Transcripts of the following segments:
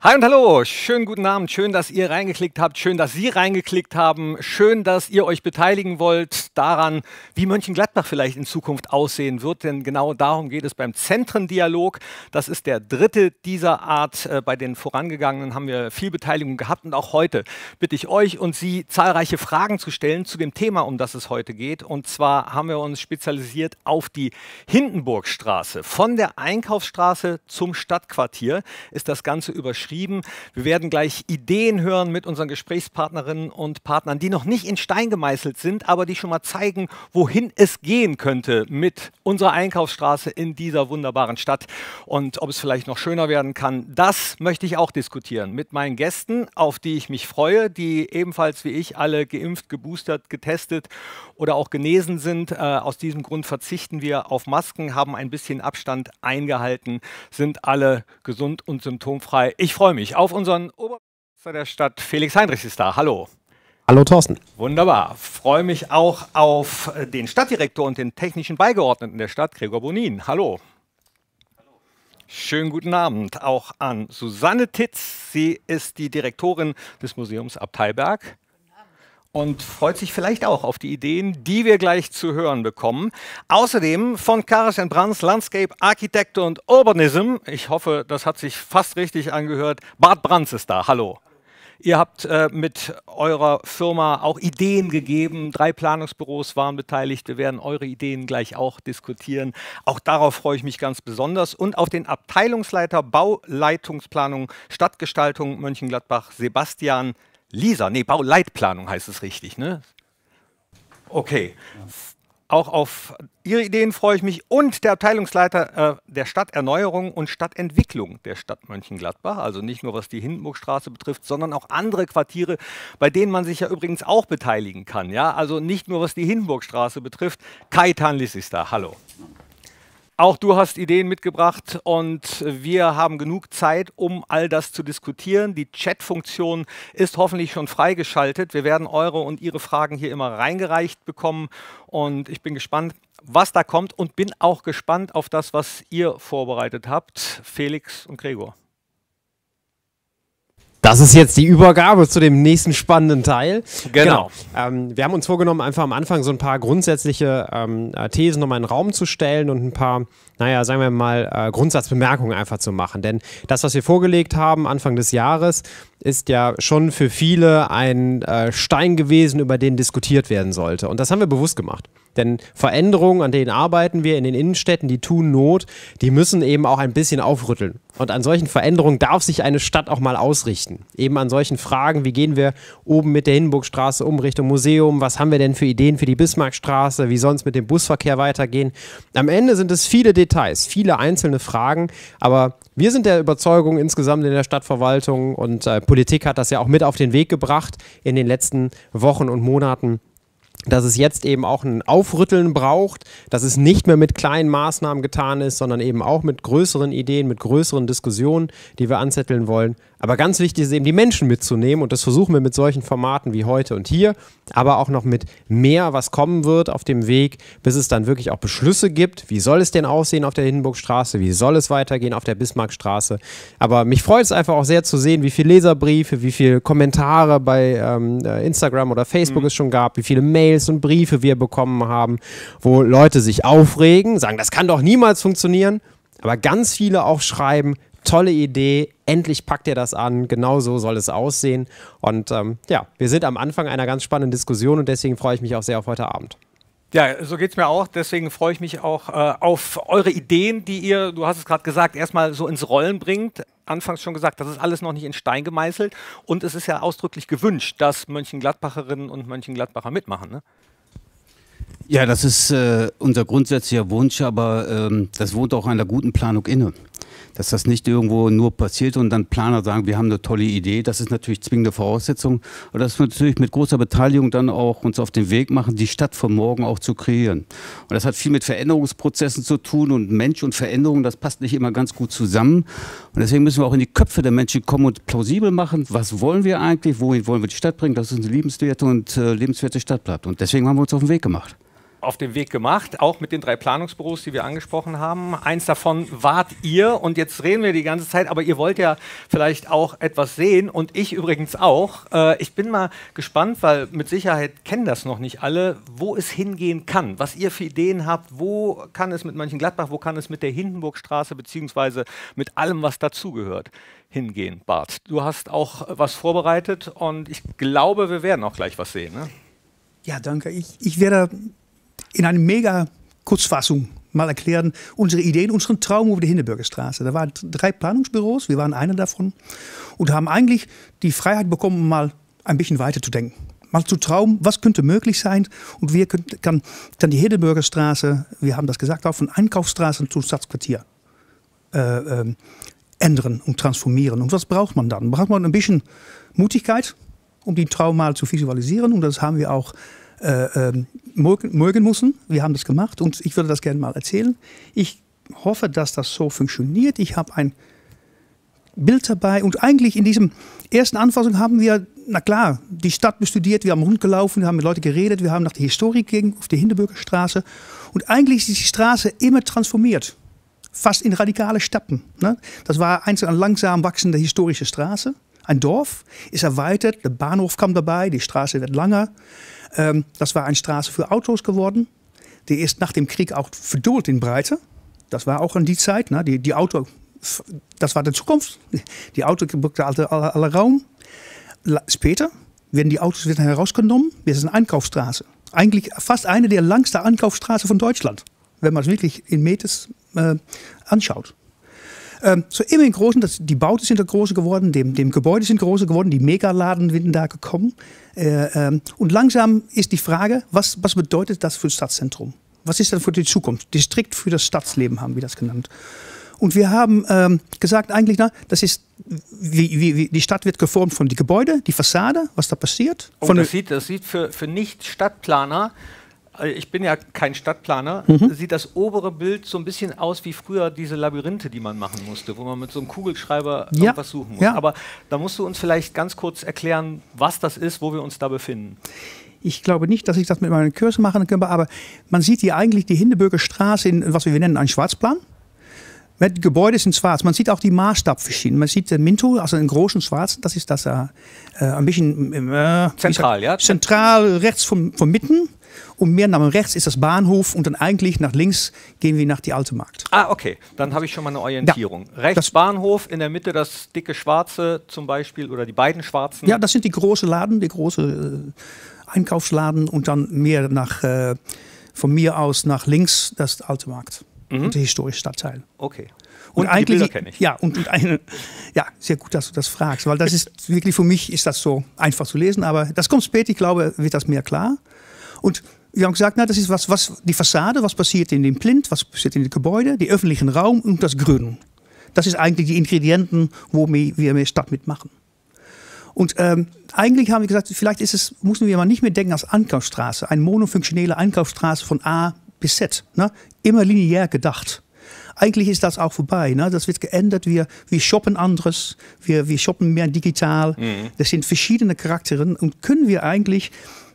Hi und hallo, schönen guten Abend, schön, dass ihr reingeklickt habt, schön, dass Sie reingeklickt haben, schön, dass ihr euch beteiligen wollt daran, wie Mönchengladbach vielleicht in Zukunft aussehen wird, denn genau darum geht es beim Zentrendialog. Das ist der dritte dieser Art. Bei den vorangegangenen haben wir viel Beteiligung gehabt und auch heute bitte ich euch und Sie, zahlreiche Fragen zu stellen zu dem Thema, um das es heute geht. Und zwar haben wir uns spezialisiert auf die Hindenburgstraße. Von der Einkaufsstraße zum Stadtquartier ist das Ganze überschrieben. Wir werden gleich Ideen hören mit unseren Gesprächspartnerinnen und Partnern, die noch nicht in Stein gemeißelt sind, aber die schon mal zeigen, wohin es gehen könnte mit unserer Einkaufsstraße in dieser wunderbaren Stadt und ob es vielleicht noch schöner werden kann. Das möchte ich auch diskutieren mit meinen Gästen, auf die ich mich freue, die ebenfalls wie ich alle geimpft, geboostert, getestet oder auch genesen sind. Aus diesem Grund verzichten wir auf Masken, haben ein bisschen Abstand eingehalten, sind alle gesund und symptomfrei. Ich freue mich auf unseren Oberbürgermeister der Stadt, Felix Heinrichs ist da. Hallo. Hallo Thorsten. Wunderbar. Freue mich auch auf den Stadtdirektor und den technischen Beigeordneten der Stadt, Gregor Bonin. Hallo. Schönen guten Abend auch an Susanne Titz. Sie ist die Direktorin des Museums Abteilberg und freut sich vielleicht auch auf die Ideen, die wir gleich zu hören bekommen. Außerdem von Karas & Brands Landscape Architecture und Urbanism, ich hoffe, das hat sich fast richtig angehört, Bart Brands ist da. Hallo. Ihr habt mit eurer Firma auch Ideen gegeben. 3 Planungsbüros waren beteiligt. Wir werden eure Ideen gleich auch diskutieren. Auch darauf freue ich mich ganz besonders. Und auf den Abteilungsleiter Bauleitungsplanung, Stadtgestaltung Mönchengladbach, Sebastian Lieser. Nee, Bauleitplanung heißt es richtig, ne? Okay. Ja. Auch auf Ihre Ideen freue ich mich und der Abteilungsleiter der Stadterneuerung und Stadtentwicklung der Stadt Mönchengladbach, also nicht nur was die Hindenburgstraße betrifft, sondern auch andere Quartiere, bei denen man sich ja übrigens auch beteiligen kann. Ja? Also nicht nur was die Hindenburgstraße betrifft. Kaitan Liss ist da, hallo. Auch du hast Ideen mitgebracht und wir haben genug Zeit, um all das zu diskutieren. Die Chat-Funktion ist hoffentlich schon freigeschaltet. Wir werden eure und ihre Fragen hier immer reingereicht bekommen und ich bin gespannt, was da kommt und bin auch gespannt auf das, was ihr vorbereitet habt, Felix und Gregor. Das ist jetzt die Übergabe zu dem nächsten spannenden Teil. Genau. Wir haben uns vorgenommen, einfach am Anfang so ein paar grundsätzliche Thesen nochmal in den Raum zu stellen und ein paar, naja, sagen wir mal, Grundsatzbemerkungen einfach zu machen. Denn das, was wir vorgelegt haben Anfang des Jahres, ist ja schon für viele ein Stein gewesen, über den diskutiert werden sollte. Und das haben wir bewusst gemacht. Denn Veränderungen, an denen arbeiten wir in den Innenstädten, die tun Not, die müssen eben auch ein bisschen aufrütteln. Und an solchen Veränderungen darf sich eine Stadt auch mal ausrichten. Eben an solchen Fragen, wie gehen wir oben mit der Hindenburgstraße um Richtung Museum, was haben wir denn für Ideen für die Bismarckstraße, wie soll es mit dem Busverkehr weitergehen. Am Ende sind es viele Details, viele einzelne Fragen, aber wir sind der Überzeugung insgesamt in der Stadtverwaltung und Politik hat das ja auch mit auf den Weg gebracht in den letzten Wochen und Monaten, dass es jetzt eben auch ein Aufrütteln braucht, dass es nicht mehr mit kleinen Maßnahmen getan ist, sondern eben auch mit größeren Ideen, mit größeren Diskussionen, die wir anzetteln wollen. Aber ganz wichtig ist eben, die Menschen mitzunehmen und das versuchen wir mit solchen Formaten wie heute und hier, aber auch noch mit mehr, was kommen wird auf dem Weg, bis es dann wirklich auch Beschlüsse gibt. Wie soll es denn aussehen auf der Hindenburgstraße? Wie soll es weitergehen auf der Bismarckstraße? Aber mich freut es einfach auch sehr zu sehen, wie viele Leserbriefe, wie viele Kommentare bei Instagram oder Facebook es schon gab, wie viele Mails und Briefe wir bekommen haben, wo Leute sich aufregen, sagen, das kann doch niemals funktionieren, aber ganz viele auch schreiben, tolle Idee, endlich packt ihr das an, genau so soll es aussehen. Und ja, wir sind am Anfang einer ganz spannenden Diskussion und deswegen freue ich mich auch sehr auf heute Abend. Ja, so geht es mir auch. Deswegen freue ich mich auch auf eure Ideen, die ihr, du hast es gerade gesagt, erstmal so ins Rollen bringt. Anfangs schon gesagt, das ist alles noch nicht in Stein gemeißelt. Und es ist ja ausdrücklich gewünscht, dass Mönchengladbacherinnen und Mönchengladbacher mitmachen, ne? Ja, das ist unser grundsätzlicher Wunsch, aber das wohnt auch einer guten Planung inne. Dass das nicht irgendwo nur passiert und dann Planer sagen, wir haben eine tolle Idee, das ist natürlich zwingende Voraussetzung. Und dass wir natürlich mit großer Beteiligung dann auch uns auf den Weg machen, die Stadt von morgen auch zu kreieren. Und das hat viel mit Veränderungsprozessen zu tun und Mensch und Veränderung, das passt nicht immer ganz gut zusammen. Und deswegen müssen wir auch in die Köpfe der Menschen kommen und plausibel machen, was wollen wir eigentlich, wohin wollen wir die Stadt bringen, dass es eine liebenswerte und lebenswerte Stadt bleibt. Und deswegen haben wir uns auf den Weg gemacht. auf den Weg gemacht, auch mit den 3 Planungsbüros, die wir angesprochen haben. Eins davon wart ihr und jetzt reden wir die ganze Zeit, aber ihr wollt ja vielleicht auch etwas sehen und ich übrigens auch. Ich bin mal gespannt, weil mit Sicherheit kennen das noch nicht alle, wo es hingehen kann, was ihr für Ideen habt, wo kann es mit Mönchengladbach, wo kann es mit der Hindenburgstraße beziehungsweise mit allem, was dazugehört, hingehen. Bart, du hast auch was vorbereitet und ich glaube, wir werden auch gleich was sehen. Ne? Ja, danke. Ich werde in einer mega Kurzfassung mal erklären, unsere Ideen, unseren Traum über die Hindenburgerstraße. Da waren 3 Planungsbüros, wir waren einer davon und haben eigentlich die Freiheit bekommen, mal ein bisschen weiter zu denken. Mal zu träumen, was könnte möglich sein und wie kann die Hindenburgerstraße, wir haben das gesagt, auch von Einkaufsstraße zu Stadtquartier ändern und transformieren. Und was braucht man dann? Braucht man ein bisschen Mutigkeit, um den Traum mal zu visualisieren und das haben wir auch mögen müssen. Wir haben das gemacht und ich würde das gerne mal erzählen. Ich hoffe, dass das so funktioniert. Ich habe ein Bild dabei und eigentlich in diesem ersten Anfassung haben wir, na klar, die Stadt bestudiert, wir haben rundgelaufen, wir haben mit Leuten geredet, wir haben nach der Historie gegangen auf die Hindenburgerstraße und eigentlich ist die Straße immer transformiert. Fast in radikale Steppen. Ne? Das war eine langsam wachsende historische Straße. Ein Dorf ist erweitert, der Bahnhof kam dabei, die Straße wird langer. Das war eine Straße für Autos geworden. Die ist nach dem Krieg auch verdoppelt in Breite. Das war auch in die Zeit. Ne? Die Auto, das war die Zukunft. Die Auto brauchte alle Raum. Später werden die Autos wieder herausgenommen. Das ist eine Einkaufsstraße. Eigentlich fast eine der langsten Einkaufsstraßen von Deutschland, wenn man es wirklich in Meters anschaut. So immer im Großen, die Bauten sind größer geworden, dem Gebäude sind größer geworden, die Megaladen sind da gekommen. Und langsam ist die Frage, was bedeutet das für das Stadtzentrum? Was ist das für die Zukunft? Distrikt für das Stadtleben haben wir das genannt. Und wir haben gesagt eigentlich, das ist, wie die Stadt wird geformt von den Gebäuden, die Fassade, was da passiert. Oh, das sieht für Nicht-Stadtplaner, ich bin ja kein Stadtplaner, sieht das obere Bild so ein bisschen aus wie früher diese Labyrinthe, die man machen musste, wo man mit so einem Kugelschreiber irgendwas suchen muss. Ja. Aber da musst du uns vielleicht ganz kurz erklären, was das ist, wo wir uns da befinden. Ich glaube nicht, dass ich das mit meinem Cursor machen kann, aber man sieht hier eigentlich die Hindenburgerstraße in, was wir nennen, einen Schwarzplan. Die Gebäude sind schwarz. Man sieht auch die Maßstab verschieden. Man sieht Minto, also einen großen Schwarz, das ist das ein bisschen zentral, ja? Zentral rechts von Mitten. Und mehr nach rechts ist das Bahnhof und dann eigentlich nach links gehen wir nach die Alte Markt. Ah, okay. Dann habe ich schon mal eine Orientierung. Ja, rechts das Bahnhof, in der Mitte das dicke Schwarze zum Beispiel oder die beiden Schwarzen. Ja, das sind die großen Laden, die großen Einkaufsladen und dann mehr von mir aus nach links das Alte Markt. Und der historische Stadtteil. Okay. Und die Bilder kenne ich. Ja, ja, sehr gut, dass du das fragst, weil das ist wirklich für mich ist das so einfach zu lesen, aber das kommt später, ich glaube, wird das mehr klar. Und wir haben gesagt, das ist was die Fassade, was passiert in dem Plint, was passiert in den Gebäuden, die öffentlichen Raum und das Grün. Das ist eigentlich die Ingredienten, wo wir mehr Stadt mitmachen. Und eigentlich haben wir gesagt, vielleicht müssen wir mal nicht mehr denken als Einkaufsstraße, eine monofunktionelle Einkaufsstraße von A bis Z. Ne? Immer linear gedacht. Eigentlich ist das auch vorbei. Ne? Das wird geändert. Wir shoppen anderes. Wir shoppen mehr digital. Das sind verschiedene Charakteren. Und können wir eigentlich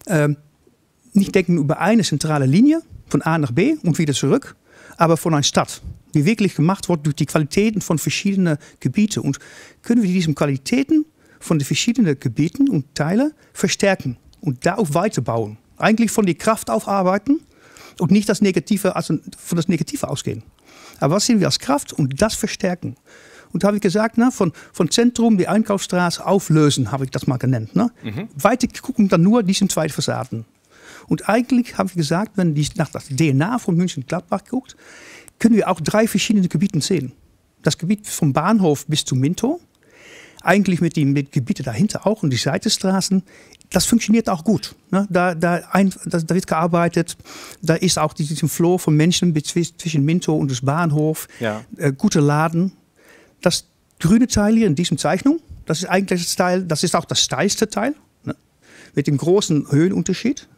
nicht denken über eine zentrale Linie von A nach B und wieder zurück, aber von einer Stadt, die wirklich gemacht wird durch die Qualitäten von verschiedenen Gebieten. Und können wir diese Qualitäten von den verschiedenen Gebieten und Teilen verstärken und darauf weiterbauen. Eigentlich von der Kraft aufarbeiten und nicht das Negative, also von das Negative ausgehen. Aber was sehen wir als Kraft und das verstärken? Und da habe ich gesagt, von Zentrum die Einkaufsstraße auflösen, habe ich das mal genannt. Ne? Weiter gucken dann nur diese 2 Fassaden. Und eigentlich habe ich gesagt, wenn man nach das DNA von Mönchengladbach guckt, können wir auch 3 verschiedene Gebiete sehen. Das Gebiet vom Bahnhof bis zu Minto, eigentlich mit den Gebieten dahinter auch und die Seitenstraßen, das funktioniert auch gut. Ne? Da wird gearbeitet, da ist auch diesen Flow von Menschen zwischen Minto und das Bahnhof, gute Laden. Das grüne Teil hier in diesem Zeichnung, das ist eigentlich das Teil, das ist auch das steilste Teil, ne? Mit dem großen Höhenunterschied.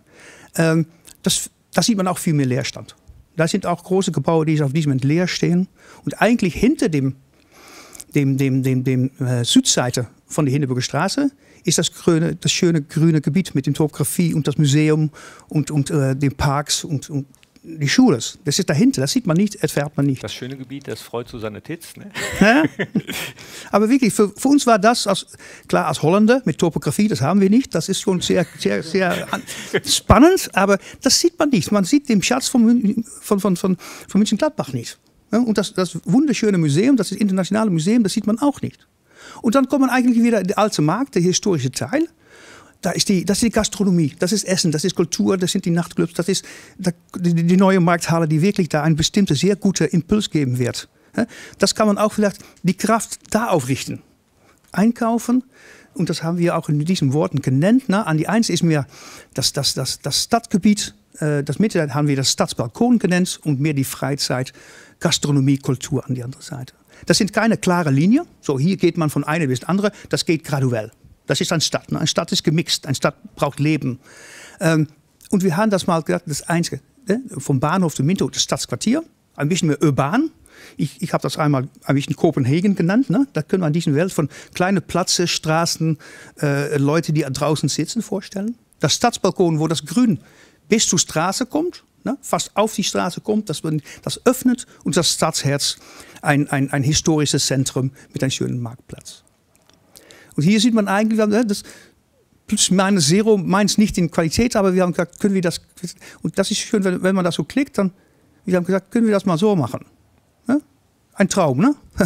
Da sieht man auch viel mehr Leerstand. Da sind auch große Gebäude, die auf diesem Moment leer stehen. Und eigentlich hinter dem Südseite von der Hindenburger Straße ist das schöne grüne Gebiet mit der Topografie und das Museum und den Parks und die Schule. Das ist dahinter, das sieht man nicht, erfährt man nicht. Das schöne Gebiet, das freut Susanne Titz. Ne? Ja? Aber wirklich, für uns war das, klar als Holländer mit Topografie, das haben wir nicht, das ist schon sehr, sehr, sehr spannend, aber das sieht man nicht. Man sieht den Schatz von Mönchengladbach nicht. Ja? Und das wunderschöne Museum, das ist internationale Museum, das sieht man auch nicht. Und dann kommt man eigentlich wieder der alte Markt, der historische Teil. Das ist die Gastronomie, das ist Essen, das ist Kultur, das sind die Nachtclubs, das ist die neue Markthalle, die wirklich da einen bestimmten, sehr guten Impuls geben wird. Das kann man auch vielleicht die Kraft da aufrichten. Einkaufen, und das haben wir auch in diesen Worten genannt. An die eins ist mehr das Stadtgebiet, das Mitte haben wir das Stadtbalkon genannt und mehr die Freizeit, Gastronomie, Kultur an die andere Seite. Das sind keine klare Linien, so hier geht man von einer bis andere, das geht graduell. Das ist eine Stadt. Eine Stadt ist gemixt. Eine Stadt braucht Leben. Und wir haben das mal gesagt, das Einzige. Vom Bahnhof zu Minto, das Stadtquartier. Ein bisschen mehr urban. Ich habe das einmal ein bisschen Kopenhagen genannt. Ne? Da können wir an dieser Welt von kleinen Plätzen, Straßen, Leute, die draußen sitzen, vorstellen. Das Stadtbalkon, wo das Grün bis zur Straße kommt, ne? Fast auf die Straße kommt, dass man das öffnet. Und das Stadtherz, ein historisches Zentrum mit einem schönen Marktplatz. Und hier sieht man eigentlich, das Plus Zero meint nicht in Qualität, aber wir haben gesagt, können wir das, und das ist schön, wenn man das so klickt, dann, wir haben gesagt, können wir das mal so machen. Ja? Ein Traum,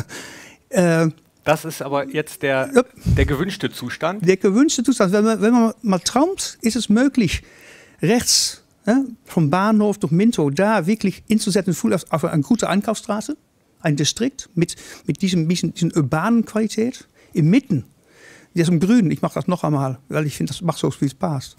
ne? Das ist aber jetzt der gewünschte Zustand. Der gewünschte Zustand. Wenn man mal träumt, ist es möglich, rechts vom Bahnhof durch Minto da wirklich hinzusetzen, auf eine gute Einkaufsstraße, ein Distrikt mit diesen urbanen Qualität, im Mitten. Das ist im Grün, ich mache das noch einmal, weil ich finde, das macht so viel Spaß.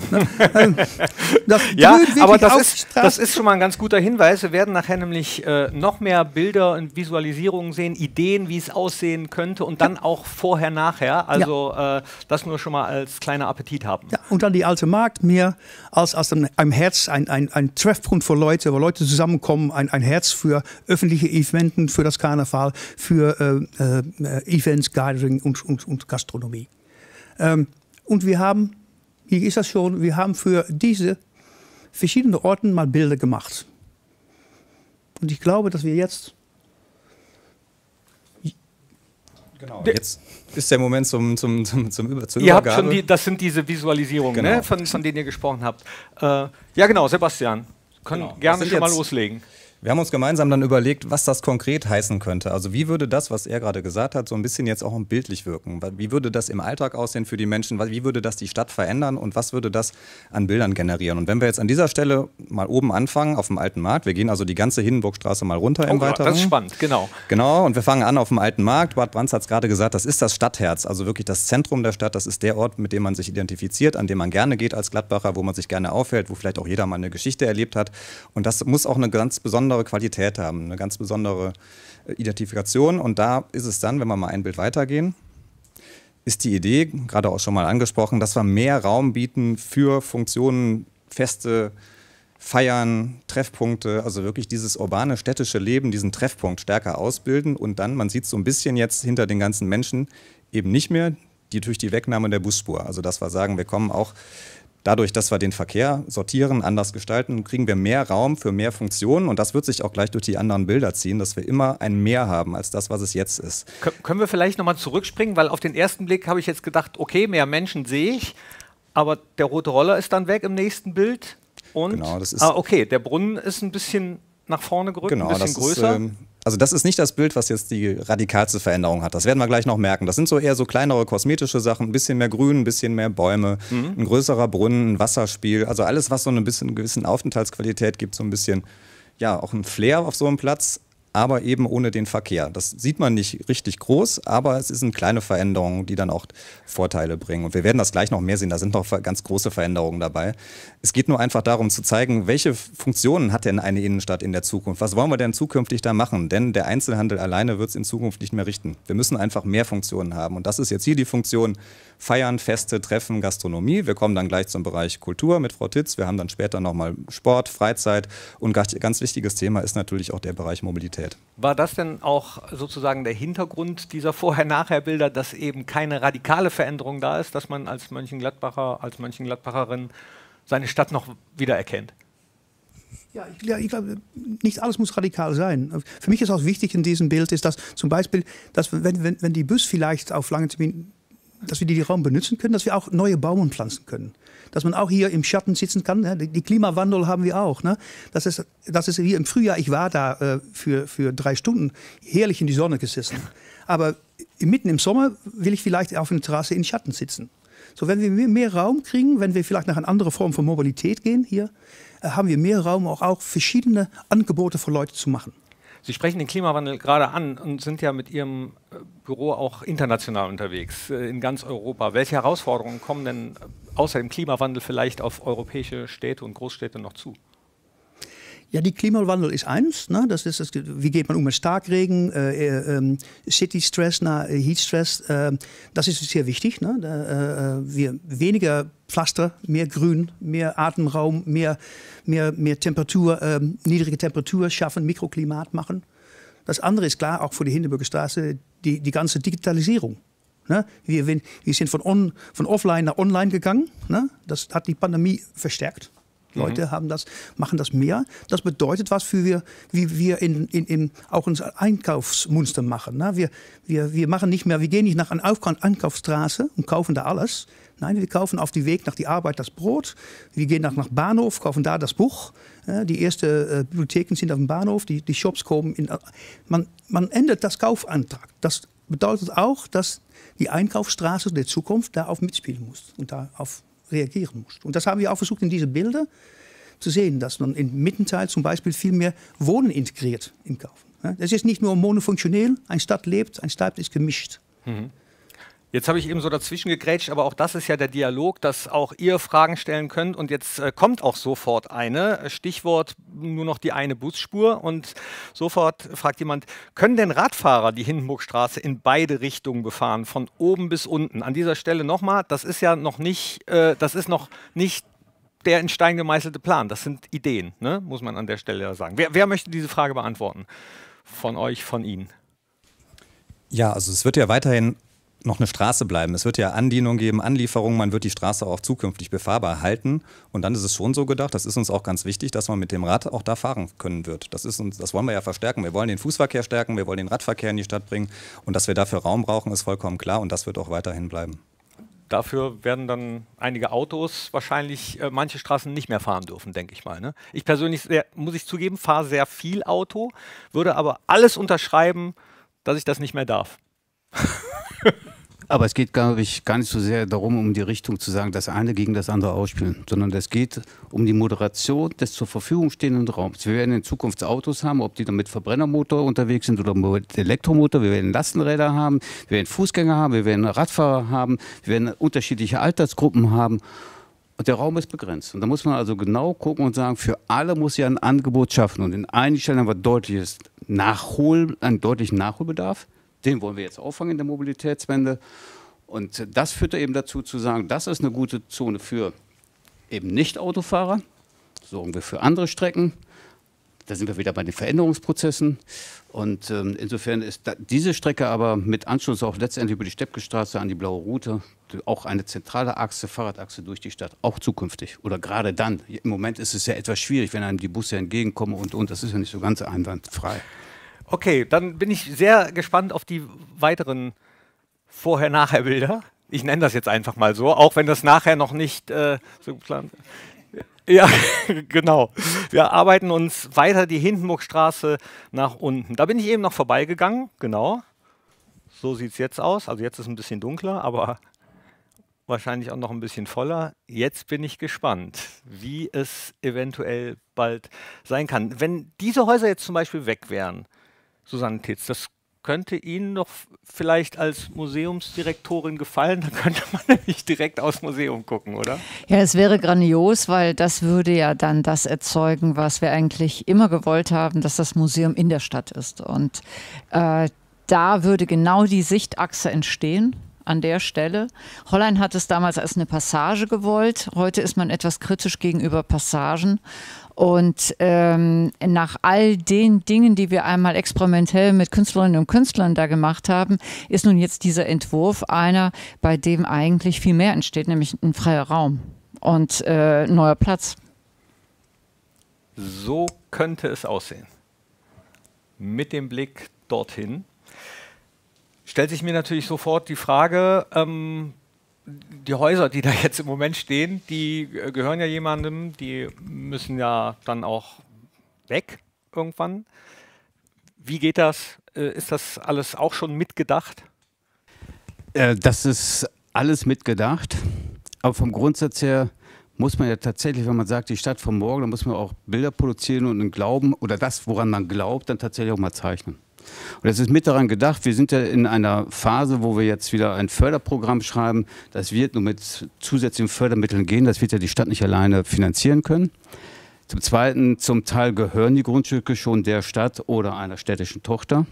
Ja, aber das ist schon mal ein ganz guter Hinweis. Wir werden nachher nämlich noch mehr Bilder und Visualisierungen sehen, Ideen, wie es aussehen könnte und dann auch vorher, nachher. Also das nur schon mal als kleiner Appetit haben. Ja, und dann die alte Markt mehr als ein Herz, ein Treffpunkt für Leute, wo Leute zusammenkommen, ein Herz für öffentliche Events, für das Karneval, für Events, Gathering und Gastronomie. Und wir haben, hier ist das schon, wir haben für diese verschiedenen Orten mal Bilder gemacht. Und ich glaube, dass wir jetzt... Genau, jetzt ist der Moment zur Übergabe. Ihr habt schon das sind diese Visualisierungen, genau, ne, von denen ihr gesprochen habt. Ja genau, Sebastian, können gerne schon mal loslegen. Wir haben uns gemeinsam dann überlegt, was das konkret heißen könnte. Also wie würde das, was er gerade gesagt hat, so ein bisschen jetzt auch bildlich wirken? Wie würde das im Alltag aussehen für die Menschen? Wie würde das die Stadt verändern und was würde das an Bildern generieren? Und wenn wir jetzt an dieser Stelle mal oben anfangen, auf dem Alten Markt, wir gehen also die ganze Hindenburgstraße mal runter im Weiteren. Das ist spannend, genau. Genau, und wir fangen an auf dem Alten Markt. Bart Brantz hat es gerade gesagt, das ist das Stadtherz, also wirklich das Zentrum der Stadt. Das ist der Ort, mit dem man sich identifiziert, an dem man gerne geht als Gladbacher, wo man sich gerne aufhält, wo vielleicht auch jeder mal eine Geschichte erlebt hat. Und das muss auch eine ganz besondere Qualität haben. Eine ganz besondere Identifikation. Und da ist es dann, wenn wir mal ein Bild weitergehen, ist die Idee, gerade auch schon mal angesprochen, dass wir mehr Raum bieten für Funktionen, Feste, Feiern, Treffpunkte, also wirklich dieses urbane, städtische Leben, diesen Treffpunkt stärker ausbilden und dann, man sieht so ein bisschen jetzt hinter den ganzen Menschen, eben nicht mehr durch die Wegnahme der Busspur. Also dass wir sagen, wir kommen auch dadurch, dass wir den Verkehr sortieren, anders gestalten, kriegen wir mehr Raum für mehr Funktionen und das wird sich auch gleich durch die anderen Bilder ziehen, dass wir immer ein Mehr haben als das, was es jetzt ist. Können wir vielleicht nochmal zurückspringen, weil auf den ersten Blick habe ich jetzt gedacht, okay, mehr Menschen sehe ich, aber der rote Roller ist dann weg im nächsten Bild und genau, das ist okay, der Brunnen ist ein bisschen nach vorne gerückt, genau, ein bisschen größer. Also das ist nicht das Bild, was jetzt die radikalste Veränderung hat. Das werden wir gleich noch merken. Das sind so eher so kleinere kosmetische Sachen, ein bisschen mehr Grün, ein bisschen mehr Bäume, ein größerer Brunnen, ein Wasserspiel. Also alles, was so eine gewissen Aufenthaltsqualität gibt, so ein bisschen, ja, auch ein Flair auf so einem Platz, aber eben ohne den Verkehr. Das sieht man nicht richtig groß, aber es sind kleine Veränderungen, die dann auch Vorteile bringen. Und wir werden das gleich noch mehr sehen, da sind noch ganz große Veränderungen dabei. Es geht nur einfach darum zu zeigen, welche Funktionen hat denn eine Innenstadt in der Zukunft? Was wollen wir denn zukünftig da machen? Denn der Einzelhandel alleine wird es in Zukunft nicht mehr richten. Wir müssen einfach mehr Funktionen haben. Und das ist jetzt hier die Funktion Feiern, Feste, Treffen, Gastronomie. Wir kommen dann gleich zum Bereich Kultur mit Frau Titz. Wir haben dann später nochmal Sport, Freizeit und ganz wichtiges Thema ist natürlich auch der Bereich Mobilität. Qualität. War das denn auch sozusagen der Hintergrund dieser Vorher-Nachher-Bilder, dass eben keine radikale Veränderung da ist, dass man als Mönchengladbacher, als Mönchengladbacherin seine Stadt noch wiedererkennt? Ja, ich glaube, nicht alles muss radikal sein. Für mich ist auch wichtig in diesem Bild, ist, dass zum Beispiel, dass wenn die Bus vielleicht auf lange Termin, dass wir die Raum benutzen können, dass wir auch neue Bäume pflanzen können. Dass man auch hier im Schatten sitzen kann. Ne? Die Klimawandel haben wir auch. Ne? Das ist hier im Frühjahr, ich war da für 3 Stunden herrlich in die Sonne gesessen. Aber mitten im Sommer will ich vielleicht auf einer Terrasse in Schatten sitzen. So, wenn wir mehr Raum kriegen, wenn wir vielleicht nach einer anderen Form von Mobilität gehen hier, haben wir mehr Raum, auch verschiedene Angebote für Leute zu machen. Sie sprechen den Klimawandel gerade an und sind ja mit Ihrem Büro auch international unterwegs, in ganz Europa. Welche Herausforderungen kommen denn außer dem Klimawandel vielleicht auf europäische Städte und Großstädte noch zu? Ja, die Klimawandel ist eins. Ne? Wie geht man mit Starkregen, City Stress, Heat Stress? Das ist sehr wichtig. Ne? Weniger Pflaster, mehr Grün, mehr Atemraum, mehr Temperatur, niedrige Temperatur schaffen, Mikroklimat machen. Das andere ist klar, auch für die Hindenburger Straße, die ganze Digitalisierung. Ne? Wir sind von offline nach online gegangen. Ne? Das hat die Pandemie verstärkt. Leute machen das mehr. Das bedeutet was wie wir auch unser Einkaufsmuster machen. Ne? Wir machen nicht mehr, wir gehen nicht nach einer Einkaufsstraße und kaufen da alles. Nein, wir kaufen auf dem Weg nach die Arbeit das Brot. Wir gehen nach Bahnhof, kaufen da das Buch. Die ersten Bibliotheken sind auf dem Bahnhof, die Shops kommen. Man ändert das Kaufantrag. Das bedeutet auch, dass die Einkaufsstraße der Zukunft darauf mitspielen muss und darauf reagieren muss. Und das haben wir auch versucht in diese Bilder zu sehen, dass man im Mittenteil zum Beispiel viel mehr Wohnen integriert im Kaufen. Es ist nicht nur monofunktionell, eine Stadt lebt, eine Stadt ist gemischt. Mhm. Jetzt habe ich eben so dazwischen gegrätscht, aber auch das ist ja der Dialog, dass auch ihr Fragen stellen könnt und jetzt kommt auch sofort eine, Stichwort nur noch die eine Busspur und sofort fragt jemand, können denn Radfahrer die Hindenburgstraße in beide Richtungen befahren, von oben bis unten? An dieser Stelle nochmal, das ist ja noch nicht, das ist noch nicht der in Stein gemeißelte Plan, das sind Ideen, ne? Muss man an der Stelle sagen. Wer möchte diese Frage beantworten? Von euch, von Ihnen? Ja, also es wird ja weiterhin noch eine Straße bleiben. Es wird ja Andienung geben, Anlieferungen, man wird die Straße auch zukünftig befahrbar halten. Und dann ist es schon so gedacht, das ist uns auch ganz wichtig, dass man mit dem Rad auch da fahren können wird. Das wollen wir ja verstärken. Wir wollen den Fußverkehr stärken, wir wollen den Radverkehr in die Stadt bringen. Und dass wir dafür Raum brauchen, ist vollkommen klar und das wird auch weiterhin bleiben. Dafür werden dann einige Autos wahrscheinlich manche Straßen nicht mehr fahren dürfen, denke ich mal. Ne? Ich persönlich, muss ich zugeben, fahre sehr viel Auto, würde aber alles unterschreiben, dass ich das nicht mehr darf. Aber es geht, glaube ich, gar nicht so sehr darum, um die Richtung zu sagen, das eine gegen das andere ausspielen, sondern es geht um die Moderation des zur Verfügung stehenden Raums. Wir werden in Zukunft Autos haben, ob die dann mit Verbrennermotor unterwegs sind oder mit Elektromotor. Wir werden Lastenräder haben, wir werden Fußgänger haben, wir werden Radfahrer haben, wir werden unterschiedliche Altersgruppen haben. Und der Raum ist begrenzt. Und da muss man also genau gucken und sagen, für alle muss ja ein Angebot schaffen. Und in einigen Stellen haben wir einen deutlichen Nachholbedarf. Den wollen wir jetzt auffangen in der Mobilitätswende. Und das führt eben dazu zu sagen, das ist eine gute Zone für eben Nicht-Autofahrer. Sorgen wir für andere Strecken. Da sind wir wieder bei den Veränderungsprozessen. Und insofern ist diese Strecke aber mit Anschluss auch letztendlich über die Steppkestraße an die Blaue Route auch eine zentrale Achse, Fahrradachse durch die Stadt, auch zukünftig. Oder gerade dann. Im Moment ist es ja etwas schwierig, wenn einem die Busse entgegenkommen und das ist ja nicht so ganz einwandfrei. Okay, dann bin ich sehr gespannt auf die weiteren Vorher-Nachher-Bilder. Ich nenne das jetzt einfach mal so, auch wenn das nachher noch nicht so geplant ist. Ja, genau. Wir arbeiten uns weiter die Hindenburgstraße nach unten. Da bin ich eben noch vorbeigegangen, genau. So sieht es jetzt aus. Also jetzt ist es ein bisschen dunkler, aber wahrscheinlich auch noch ein bisschen voller. Jetzt bin ich gespannt, wie es eventuell bald sein kann. Wenn diese Häuser jetzt zum Beispiel weg wären, Susanne Titz, das könnte Ihnen doch vielleicht als Museumsdirektorin gefallen. Da könnte man nämlich direkt aufs Museum gucken, oder? Ja, es wäre grandios, weil das würde ja dann das erzeugen, was wir eigentlich immer gewollt haben, dass das Museum in der Stadt ist. Und da würde genau die Sichtachse entstehen. An der Stelle. Hollein hat es damals als eine Passage gewollt. Heute ist man etwas kritisch gegenüber Passagen. Und nach all den Dingen, die wir einmal experimentell mit Künstlerinnen und Künstlern da gemacht haben, ist nun jetzt dieser Entwurf einer, bei dem eigentlich viel mehr entsteht, nämlich ein freier Raum und neuer Platz. So könnte es aussehen. Mit dem Blick dorthin stellt sich mir natürlich sofort die Frage, die Häuser, die da jetzt im Moment stehen, die gehören ja jemandem, die müssen ja dann auch weg irgendwann. Wie geht das? Ist das alles auch schon mitgedacht? Das ist alles mitgedacht, aber vom Grundsatz her muss man ja tatsächlich, wenn man sagt, die Stadt von morgen, dann muss man auch Bilder produzieren und einen Glauben oder das, woran man glaubt, dann tatsächlich auch mal zeichnen. Und es ist mit daran gedacht, wir sind ja in einer Phase, wo wir jetzt wieder ein Förderprogramm schreiben. Das wird nur mit zusätzlichen Fördermitteln gehen, das wird ja die Stadt nicht alleine finanzieren können. Zum Zweiten, zum Teil gehören die Grundstücke schon der Stadt oder einer städtischen Tochter.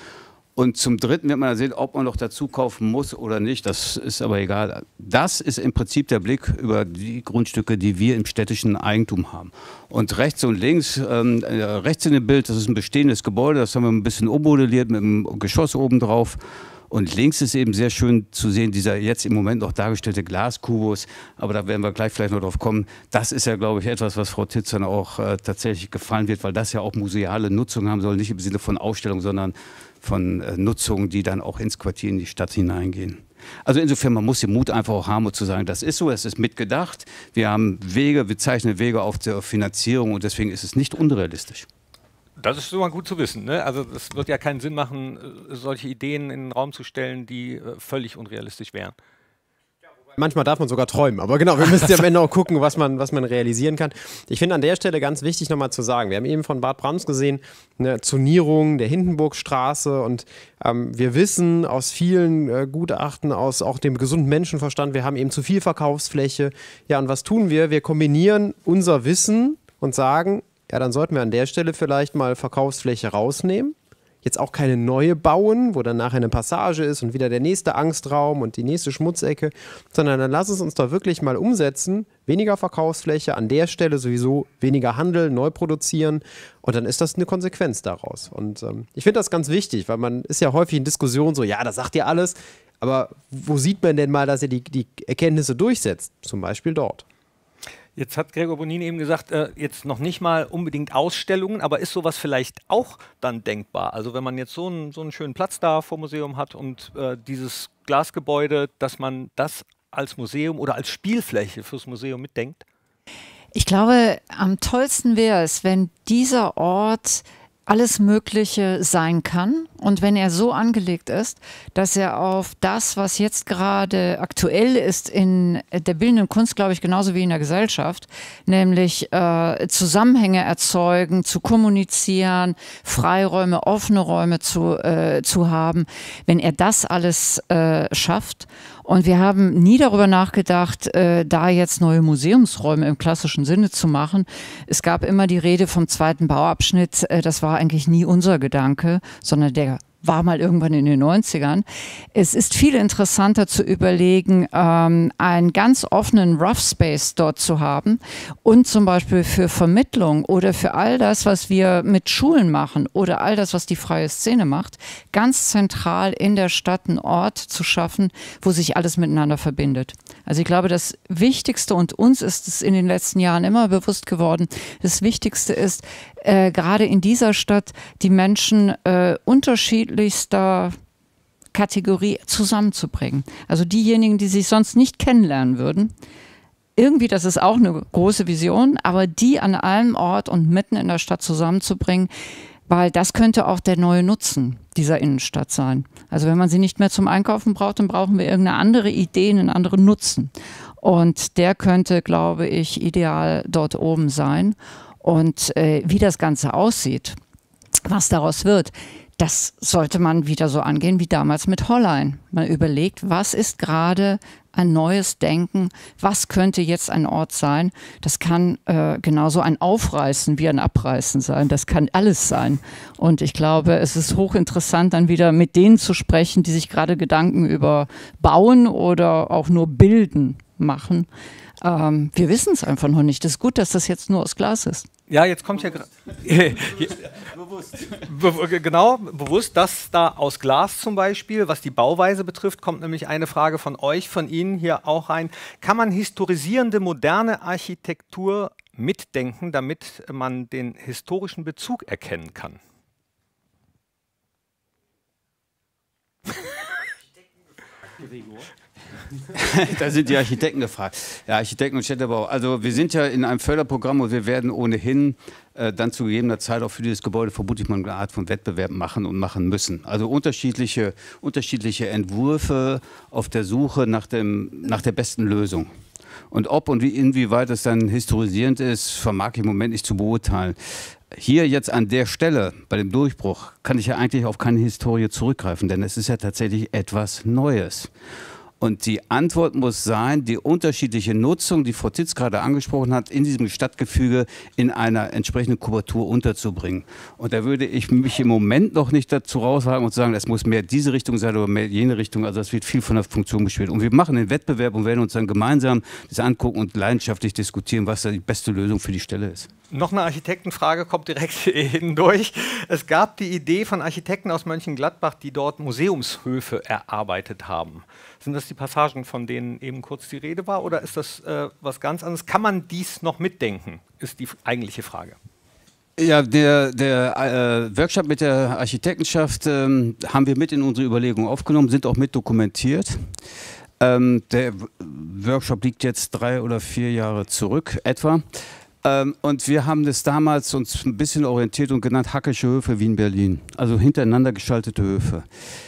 Und zum Dritten wird man dann sehen, ob man noch dazu kaufen muss oder nicht. Das ist aber egal. Das ist im Prinzip der Blick über die Grundstücke, die wir im städtischen Eigentum haben. Und rechts und links, rechts in dem Bild, das ist ein bestehendes Gebäude, das haben wir ein bisschen ummodelliert mit einem Geschoss oben drauf. Und links ist eben sehr schön zu sehen, dieser jetzt im Moment noch dargestellte Glaskubus. Aber da werden wir gleich vielleicht noch drauf kommen. Das ist ja, glaube ich, etwas, was Frau Titz dann auch tatsächlich gefallen wird, weil das ja auch museale Nutzung haben soll. Nicht im Sinne von Ausstellung, sondern von Nutzungen, die dann auch ins Quartier, in die Stadt hineingehen. Also insofern, man muss den Mut einfach auch haben, zu sagen, das ist so, es ist mitgedacht. Wir haben Wege, wir zeichnen Wege auf der Finanzierung und deswegen ist es nicht unrealistisch. Das ist immer gut zu wissen, ne? Also es wird ja keinen Sinn machen, solche Ideen in den Raum zu stellen, die völlig unrealistisch wären. Manchmal darf man sogar träumen, aber genau, wir müssen ja am Ende auch gucken, was man realisieren kann. Ich finde an der Stelle ganz wichtig nochmal zu sagen, wir haben eben von Bad Brams gesehen, eine Zonierung der Hindenburgstraße und wir wissen aus vielen Gutachten, aus auch dem gesunden Menschenverstand, wir haben eben zu viel Verkaufsfläche. Ja, und was tun wir? Wir kombinieren unser Wissen und sagen, ja, dann sollten wir an der Stelle vielleicht mal Verkaufsfläche rausnehmen. Jetzt auch keine neue bauen, wo dann nachher eine Passage ist und wieder der nächste Angstraum und die nächste Schmutzecke, sondern dann lass es uns da wirklich mal umsetzen, weniger Verkaufsfläche, an der Stelle sowieso weniger Handel, neu produzieren und dann ist das eine Konsequenz daraus. Und ich finde das ganz wichtig, weil man ist ja häufig in Diskussionen so, ja, das sagt ihr alles, aber wo sieht man denn mal, dass ihr die Erkenntnisse durchsetzt? Zum Beispiel dort. Jetzt hat Gregor Bonin eben gesagt, jetzt noch nicht mal unbedingt Ausstellungen, aber ist sowas vielleicht auch dann denkbar? Also wenn man jetzt so einen schönen Platz da vor Museum hat und dieses Glasgebäude, dass man das als Museum oder als Spielfläche fürs Museum mitdenkt? Ich glaube, am tollsten wäre es, wenn dieser Ort alles Mögliche sein kann und wenn er so angelegt ist, dass er auf das, was jetzt gerade aktuell ist in der bildenden Kunst, glaube ich, genauso wie in der Gesellschaft, nämlich Zusammenhänge erzeugen, zu kommunizieren, Freiräume, offene Räume zu haben, wenn er das alles schafft. Und wir haben nie darüber nachgedacht, da jetzt neue Museumsräume im klassischen Sinne zu machen. Es gab immer die Rede vom zweiten Bauabschnitt. Das war eigentlich nie unser Gedanke, sondern der war mal irgendwann in den 90ern. Es ist viel interessanter zu überlegen, einen ganz offenen Rough Space dort zu haben und zum Beispiel für Vermittlung oder für all das, was wir mit Schulen machen oder all das, was die freie Szene macht, ganz zentral in der Stadt einen Ort zu schaffen, wo sich alles miteinander verbindet. Also ich glaube, das Wichtigste, und uns ist es in den letzten Jahren immer bewusst geworden, das Wichtigste ist, gerade in dieser Stadt die Menschen unterschiedlichster Kategorie zusammenzubringen. Also diejenigen, die sich sonst nicht kennenlernen würden. Irgendwie, das ist auch eine große Vision, aber die an einem Ort und mitten in der Stadt zusammenzubringen, weil das könnte auch der neue Nutzen dieser Innenstadt sein. Also wenn man sie nicht mehr zum Einkaufen braucht, dann brauchen wir irgendeine andere Idee, einen anderen Nutzen. Und der könnte, glaube ich, ideal dort oben sein. Und wie das Ganze aussieht, was daraus wird, das sollte man wieder so angehen wie damals mit Hollein. Man überlegt, was ist gerade ein neues Denken, was könnte jetzt ein Ort sein. Das kann genauso ein Aufreißen wie ein Abreißen sein, das kann alles sein. Und ich glaube, es ist hochinteressant, dann wieder mit denen zu sprechen, die sich gerade Gedanken über Bauen oder auch nur Bilden machen. Wir wissen es einfach noch nicht. Es ist gut, dass das jetzt nur aus Glas ist. Ja, jetzt kommt ja genau, bewusst, dass da aus Glas zum Beispiel, was die Bauweise betrifft, kommt nämlich eine Frage von euch, von Ihnen hier auch rein. Kann man historisierende moderne Architektur mitdenken, damit man den historischen Bezug erkennen kann? Da sind die Architekten gefragt. Ja, Architekten und Städtebau. Also wir sind ja in einem Förderprogramm und wir werden ohnehin dann zu gegebener Zeit auch für dieses Gebäude vermutlich mal eine Art von Wettbewerb machen und machen müssen. Also unterschiedliche Entwürfe auf der Suche nach der besten Lösung. Und ob und inwieweit es dann historisierend ist, vermag ich im Moment nicht zu beurteilen. Hier jetzt an der Stelle, bei dem Durchbruch, kann ich ja eigentlich auf keine Historie zurückgreifen, denn es ist ja tatsächlich etwas Neues. Und die Antwort muss sein, die unterschiedliche Nutzung, die Frau Titz gerade angesprochen hat, in diesem Stadtgefüge in einer entsprechenden Kubatur unterzubringen. Und da würde ich mich im Moment noch nicht dazu raushaben und sagen, es muss mehr diese Richtung sein oder mehr jene Richtung. Also das wird viel von der Funktion bespielt. Und wir machen den Wettbewerb und werden uns dann gemeinsam das angucken und leidenschaftlich diskutieren, was da die beste Lösung für die Stelle ist. Noch eine Architektenfrage kommt direkt hindurch. Es gab die Idee von Architekten aus Mönchengladbach, die dort Museumshöfe erarbeitet haben. Sind das die Passagen, von denen eben kurz die Rede war, oder ist das was ganz anderes? Kann man dies noch mitdenken, ist die eigentliche Frage. Ja, der Workshop mit der Architektenschaft haben wir mit in unsere Überlegungen aufgenommen, sind auch mit dokumentiert. Der Workshop liegt jetzt 3 oder 4 Jahre zurück etwa. Und wir haben das damals uns ein bisschen orientiert und genannt Hackische Höfe wie in Berlin. Also hintereinander geschaltete Höfe.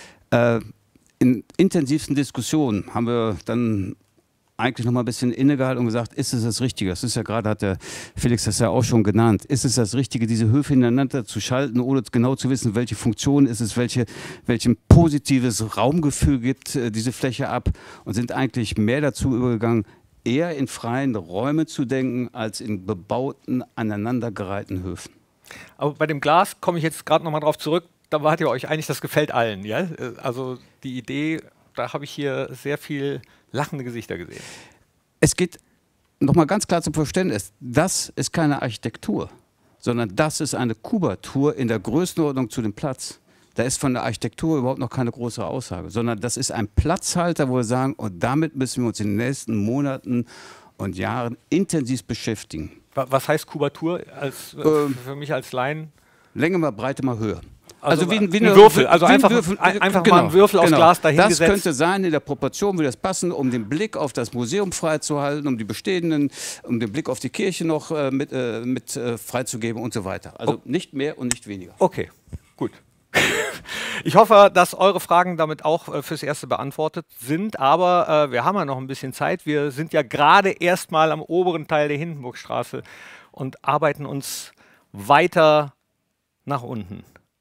In intensivsten Diskussionen haben wir dann eigentlich noch mal ein bisschen innegehalten und gesagt, ist es das Richtige? Das ist ja gerade, hat der Felix das ja auch schon genannt, ist es das Richtige, diese Höfe hintereinander zu schalten, ohne genau zu wissen, welche Funktion ist es, welchen positives Raumgefühl gibt diese Fläche ab, und sind eigentlich mehr dazu übergegangen, eher in freien Räumen zu denken, als in bebauten, aneinandergereihten Höfen. Aber bei dem Glas komme ich jetzt gerade noch mal drauf zurück. Da wart ihr euch einig, das gefällt allen. Ja? Also die Idee, da habe ich hier sehr viel lachende Gesichter gesehen. Es geht noch mal ganz klar zum Verständnis, das ist keine Architektur, sondern das ist eine Kubatur in der Größenordnung zu dem Platz. Da ist von der Architektur überhaupt noch keine große Aussage, sondern das ist ein Platzhalter, wo wir sagen, und damit müssen wir uns in den nächsten Monaten und Jahren intensiv beschäftigen. Was heißt Kubatur für mich als Laien? Länge mal, Breite mal, Höhe. Also wie ein Würfel, also einfach mal einen Würfel aus Glas dahingesetzt. Das könnte sein, in der Proportion würde das passen, um den Blick auf das Museum freizuhalten, um die bestehenden, um den Blick auf die Kirche noch mit freizugeben und so weiter. Also nicht mehr und nicht weniger. Okay, gut. Ich hoffe, dass eure Fragen damit auch fürs Erste beantwortet sind, aber wir haben ja noch ein bisschen Zeit. Wir sind ja gerade erst mal am oberen Teil der Hindenburgstraße und arbeiten uns weiter nach unten.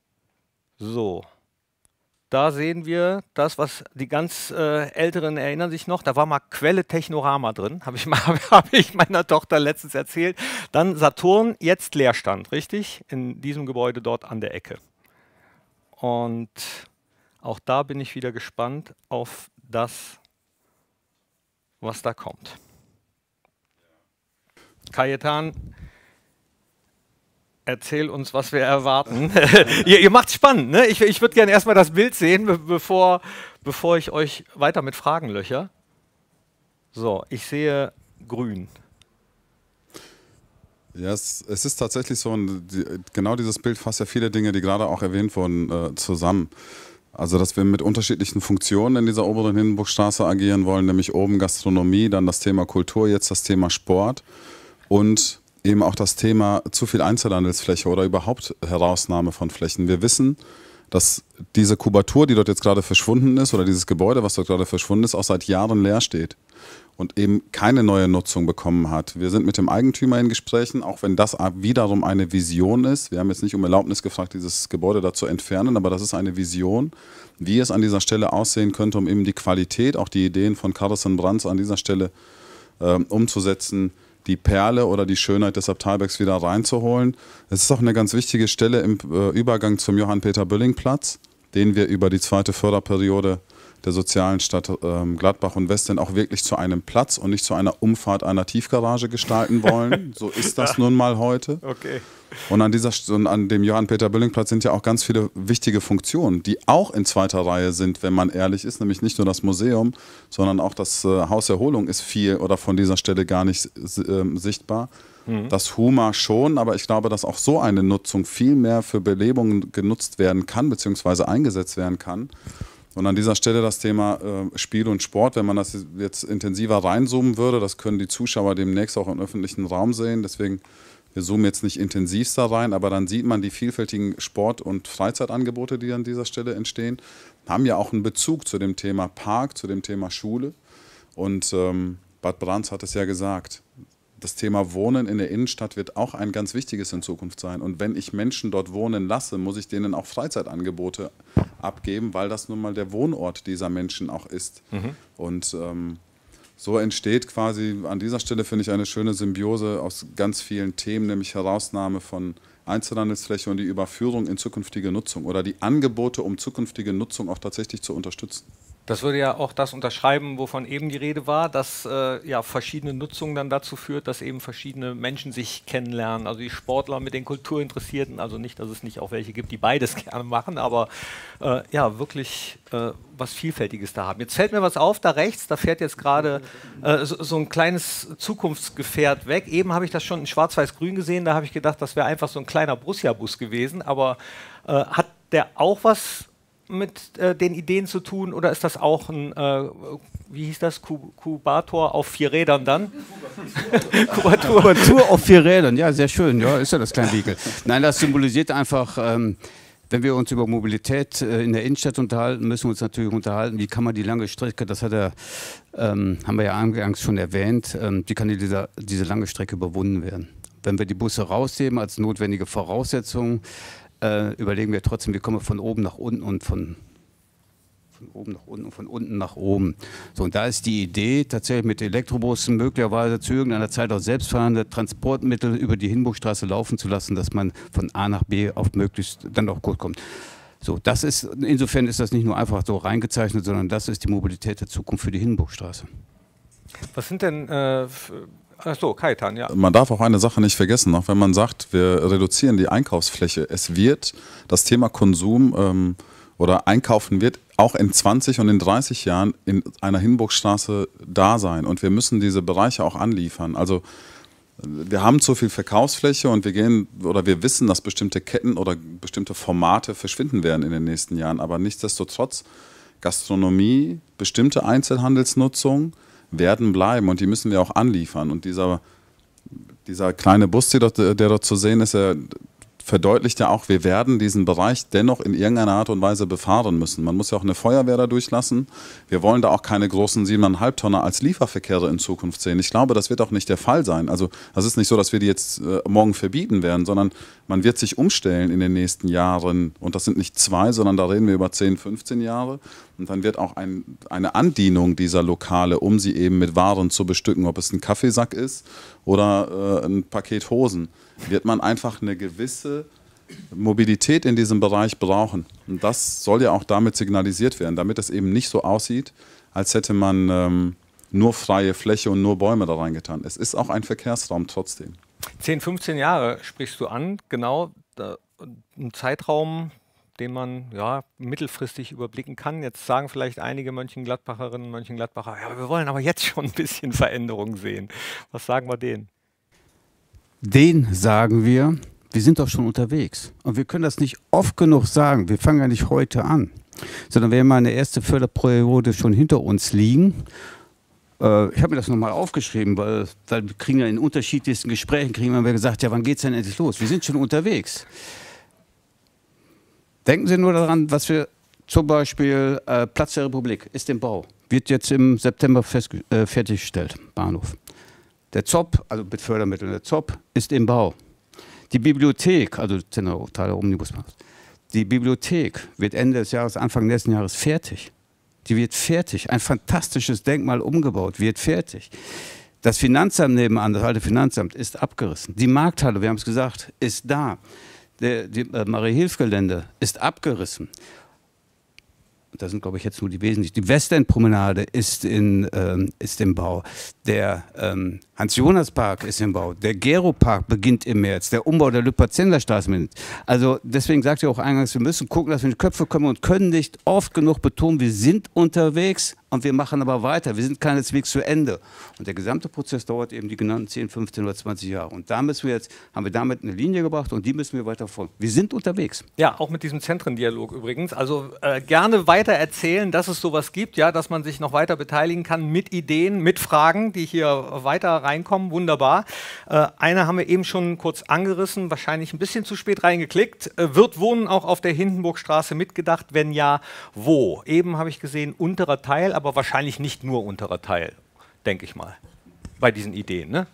So, da sehen wir das, was die ganz Älteren erinnern sich noch, da war mal Quelle Technorama drin, habe ich meiner Tochter letztens erzählt. Dann Saturn, jetzt Leerstand, richtig? In diesem Gebäude dort an der Ecke. Und auch da bin ich wieder gespannt auf das, was da kommt. Kajetan, erzähl uns, was wir erwarten. ihr macht es spannend, ne? Ich würde gerne erstmal das Bild sehen, bevor ich euch weiter mit Fragen löcher. So, ich sehe grün. Ja, es ist tatsächlich so, genau dieses Bild fasst ja viele Dinge, die gerade auch erwähnt wurden, zusammen. Also, dass wir mit unterschiedlichen Funktionen in dieser oberen Hindenburgstraße agieren wollen, nämlich oben Gastronomie, dann das Thema Kultur, jetzt das Thema Sport und eben auch das Thema zu viel Einzelhandelsfläche oder überhaupt Herausnahme von Flächen. Wir wissen, dass diese Kubatur, die dort jetzt gerade verschwunden ist, oder dieses Gebäude, was dort gerade verschwunden ist, auch seit Jahren leer steht und eben keine neue Nutzung bekommen hat. Wir sind mit dem Eigentümer in Gesprächen, auch wenn das wiederum eine Vision ist. Wir haben jetzt nicht um Erlaubnis gefragt, dieses Gebäude da zu entfernen, aber das ist eine Vision, wie es an dieser Stelle aussehen könnte, um eben die Qualität, auch die Ideen von Carlsen Brands an dieser Stelle umzusetzen, die Perle oder die Schönheit des Abteilbergs wieder reinzuholen. Es ist auch eine ganz wichtige Stelle im Übergang zum Johann-Peter-Bölling-Platz, den wir über die zweite Förderperiode der sozialen Stadt Gladbach und Westend auch wirklich zu einem Platz und nicht zu einer Umfahrt einer Tiefgarage gestalten wollen. So ist das nun mal heute. Okay. Und an dem Johann-Peter-Bölling-Platz sind ja auch ganz viele wichtige Funktionen, die auch in zweiter Reihe sind, wenn man ehrlich ist. Nämlich nicht nur das Museum, sondern auch das Haus Erholung ist viel oder von dieser Stelle gar nicht sichtbar. Das HUMA schon, aber ich glaube, dass auch so eine Nutzung viel mehr für Belebung genutzt werden kann, beziehungsweise eingesetzt werden kann. Und an dieser Stelle das Thema Spiel und Sport, wenn man das jetzt intensiver reinzoomen würde, das können die Zuschauer demnächst auch im öffentlichen Raum sehen, deswegen wir zoomen jetzt nicht intensivst da rein, aber dann sieht man die vielfältigen Sport- und Freizeitangebote, die an dieser Stelle entstehen, haben ja auch einen Bezug zu dem Thema Park, zu dem Thema Schule. Und Bad Brandts hat es ja gesagt, das Thema Wohnen in der Innenstadt wird auch ein ganz wichtiges in Zukunft sein. Und wenn ich Menschen dort wohnen lasse, muss ich denen auch Freizeitangebote abgeben, weil das nun mal der Wohnort dieser Menschen auch ist. Und so entsteht quasi an dieser Stelle, finde ich, eine schöne Symbiose aus ganz vielen Themen, nämlich Herausnahme von Einzelhandelsfläche und die Überführung in zukünftige Nutzung oder die Angebote, um zukünftige Nutzung auch tatsächlich zu unterstützen. Das würde ja auch das unterschreiben, wovon eben die Rede war, dass ja, verschiedene Nutzungen dann dazu führt, dass eben verschiedene Menschen sich kennenlernen. Also die Sportler mit den Kulturinteressierten, also nicht, dass es nicht auch welche gibt, die beides gerne machen, aber ja, wirklich was Vielfältiges da haben. Jetzt fällt mir was auf, da rechts, da fährt jetzt gerade so ein kleines Zukunftsgefährt weg. Eben habe ich das schon in Schwarz-Weiß-Grün gesehen, da habe ich gedacht, das wäre einfach so ein kleiner Borussia-Bus gewesen, aber hat der auch was mit den Ideen zu tun oder ist das auch ein, wie hieß das, Kubator auf 4 Rädern dann? Kubatur auf 4 Rädern, ja, sehr schön, ja, ist ja das kleine Vehikel. Nein, das symbolisiert einfach, wenn wir uns über Mobilität in der Innenstadt unterhalten, müssen wir uns natürlich unterhalten, wie kann man die lange Strecke, das hat haben wir ja eingangs schon erwähnt, wie kann diese lange Strecke überwunden werden. Wenn wir die Busse rausnehmen als notwendige Voraussetzung, überlegen wir trotzdem, wie kommen wir von oben nach unten und von oben nach unten und von unten nach oben. So, und da ist die Idee, tatsächlich mit Elektrobussen möglicherweise zu irgendeiner Zeit auch selbstfahrende Transportmittel über die Hindenburgstraße laufen zu lassen, dass man von A nach B auf möglichst dann auch gut kommt. So, das ist, insofern ist das nicht nur einfach so reingezeichnet, sondern das ist die Mobilität der Zukunft für die Hindenburgstraße. Was sind denn Achso, Kaitan, ja. Man darf auch eine Sache nicht vergessen, auch wenn man sagt, wir reduzieren die Einkaufsfläche. Es wird das Thema Konsum oder Einkaufen wird auch in 20 und in 30 Jahren in einer Hindenburgstraße da sein. Und wir müssen diese Bereiche auch anliefern. Also wir haben zu viel Verkaufsfläche und wir wissen, dass bestimmte Ketten oder bestimmte Formate verschwinden werden in den nächsten Jahren. Aber nichtsdestotrotz, Gastronomie, bestimmte Einzelhandelsnutzung, werden bleiben und die müssen wir auch anliefern. Und dieser kleine Bus, der dort zu sehen ist, verdeutlicht ja auch, wir werden diesen Bereich dennoch in irgendeiner Art und Weise befahren müssen. Man muss ja auch eine Feuerwehr da durchlassen. Wir wollen da auch keine großen 7,5 Tonner als Lieferverkehre in Zukunft sehen. Ich glaube, das wird auch nicht der Fall sein. Also das ist nicht so, dass wir die jetzt morgen verbieten werden, sondern man wird sich umstellen in den nächsten Jahren. Und das sind nicht 2, sondern da reden wir über 10, 15 Jahre. Und dann wird auch eine Andienung dieser Lokale, um sie eben mit Waren zu bestücken, ob es ein Kaffeesack ist oder ein Paket Hosen, wird man einfach eine gewisse Mobilität in diesem Bereich brauchen. Und das soll ja auch damit signalisiert werden, damit es eben nicht so aussieht, als hätte man nur freie Fläche und nur Bäume da reingetan. Es ist auch ein Verkehrsraum trotzdem. 10, 15 Jahre sprichst du an, genau, ein Zeitraum, den man ja mittelfristig überblicken kann. Jetzt sagen vielleicht einige Mönchengladbacherinnen und Mönchengladbacher, ja, wir wollen aber jetzt schon ein bisschen Veränderung sehen. Was sagen wir denen? Den sagen wir sind doch schon unterwegs. Und wir können das nicht oft genug sagen. Wir fangen ja nicht heute an, sondern wir haben eine erste Förderperiode schon hinter uns liegen. Ich habe mir das nochmal aufgeschrieben, weil wir kriegen ja in unterschiedlichsten Gesprächen gesagt, ja, wann geht es denn endlich los? Wir sind schon unterwegs. Denken Sie nur daran, was wir zum Beispiel Platz der Republik ist im Bau. Wird jetzt im September fertiggestellt, Bahnhof. Der ZOP, also mit Fördermitteln, der ZOP ist im Bau. Die Bibliothek, also zentrale Omnibusbahnhof, die Bibliothek wird Ende des Jahres, Anfang nächsten Jahres fertig. Die wird fertig. Ein fantastisches Denkmal umgebaut, wird fertig. Das Finanzamt nebenan, das alte Finanzamt, ist abgerissen. Die Markthalle, wir haben es gesagt, ist da. Die Marie-Hilf-Gelände ist abgerissen. da sind, glaube ich, jetzt nur die wesentlichen. Die Westendpromenade ist im Bau. Der Hans-Jonas-Park ist im Bau. Der Gero-Park beginnt im März. Der Umbau der Lüppert-Zender-Straße beginnt. Also deswegen sagt ihr auch eingangs, wir müssen gucken, dass wir in die Köpfe kommen und können nicht oft genug betonen, wir sind unterwegs und wir machen aber weiter. Wir sind keineswegs zu Ende. Und der gesamte Prozess dauert eben die genannten 10, 15 oder 20 Jahre. Und da müssen wir jetzt, haben wir damit eine Linie gebracht und die müssen wir weiter folgen. Wir sind unterwegs. Ja, auch mit diesem Zentrendialog übrigens. Also gerne weiter erzählen, dass es sowas gibt, ja, dass man sich noch weiter beteiligen kann mit Ideen, mit Fragen, die hier weiter reinkommen. Wunderbar. Eine haben wir eben schon kurz angerissen, wahrscheinlich ein bisschen zu spät reingeklickt. Wird Wohnen auch auf der Hindenburgstraße mitgedacht? Wenn ja, wo? Eben habe ich gesehen, unterer Teil, aber wahrscheinlich nicht nur unterer Teil, denke ich mal, bei diesen Ideen, ne?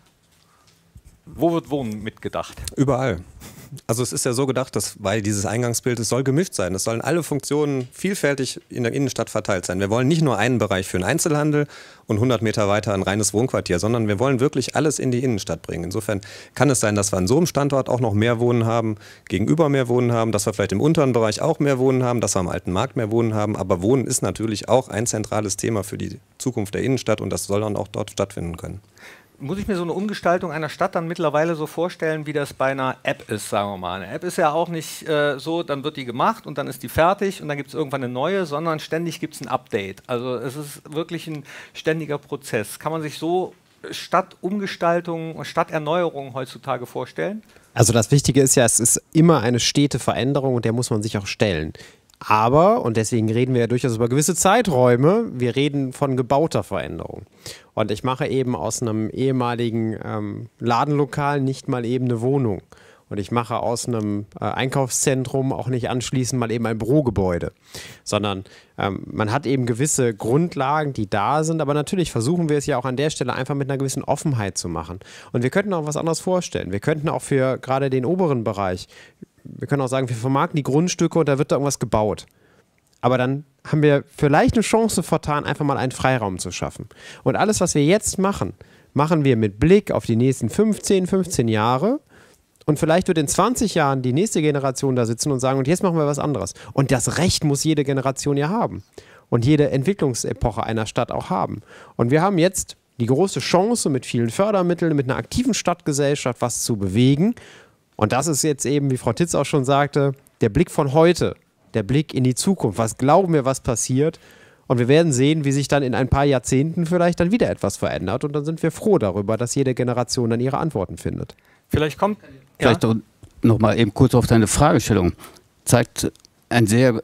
Wo wird Wohnen mitgedacht? Überall. Also es ist ja so gedacht, weil dieses Eingangsbild, es soll gemischt sein. Es sollen alle Funktionen vielfältig in der Innenstadt verteilt sein. Wir wollen nicht nur einen Bereich für den Einzelhandel und 100 Meter weiter ein reines Wohnquartier, sondern wir wollen wirklich alles in die Innenstadt bringen. Insofern kann es sein, dass wir an so einem Standort auch noch mehr Wohnen haben, gegenüber mehr Wohnen haben, dass wir vielleicht im unteren Bereich auch mehr Wohnen haben, dass wir am alten Markt mehr Wohnen haben. Aber Wohnen ist natürlich auch ein zentrales Thema für die Zukunft der Innenstadt und das soll dann auch dort stattfinden können. Muss ich mir so eine Umgestaltung einer Stadt dann mittlerweile so vorstellen, wie das bei einer App ist, sagen wir mal. Eine App ist ja auch nicht so, dann wird die gemacht und dann ist die fertig und dann gibt es irgendwann eine neue, sondern ständig gibt es ein Update. Also es ist wirklich ein ständiger Prozess. Kann man sich so Stadtumgestaltung und Stadterneuerung heutzutage vorstellen? Also das Wichtige ist ja, es ist immer eine stete Veränderung und der muss man sich auch stellen. Aber, und deswegen reden wir ja durchaus über gewisse Zeiträume, wir reden von gebauter Veränderung. Und ich mache eben aus einem ehemaligen Ladenlokal nicht mal eben eine Wohnung. Und ich mache aus einem Einkaufszentrum auch nicht anschließend mal eben ein Bürogebäude. Sondern man hat eben gewisse Grundlagen, die da sind. Aber natürlich versuchen wir es ja auch an der Stelle einfach mit einer gewissen Offenheit zu machen. Und wir könnten auch was anderes vorstellen. Wir könnten auch für gerade den oberen Bereich, wir können auch sagen, wir vermarkten die Grundstücke und da wird da irgendwas gebaut. Aber dann haben wir vielleicht eine Chance vertan, einfach mal einen Freiraum zu schaffen. Und alles, was wir jetzt machen, machen wir mit Blick auf die nächsten 15 Jahre. Und vielleicht wird in 20 Jahren die nächste Generation da sitzen und sagen, und jetzt machen wir was anderes. Und das Recht muss jede Generation ja haben. Und jede Entwicklungsepoche einer Stadt auch haben. Und wir haben jetzt die große Chance, mit vielen Fördermitteln, mit einer aktiven Stadtgesellschaft was zu bewegen. Und das ist jetzt eben, wie Frau Titz auch schon sagte, der Blick von heute, der Blick in die Zukunft. Was glauben wir, was passiert? Und wir werden sehen, wie sich dann in ein paar Jahrzehnten vielleicht dann wieder etwas verändert. Und dann sind wir froh darüber, dass jede Generation dann ihre Antworten findet. Vielleicht kommt... Vielleicht ja? noch mal eben kurz auf deine Fragestellung. Zeigt ein sehr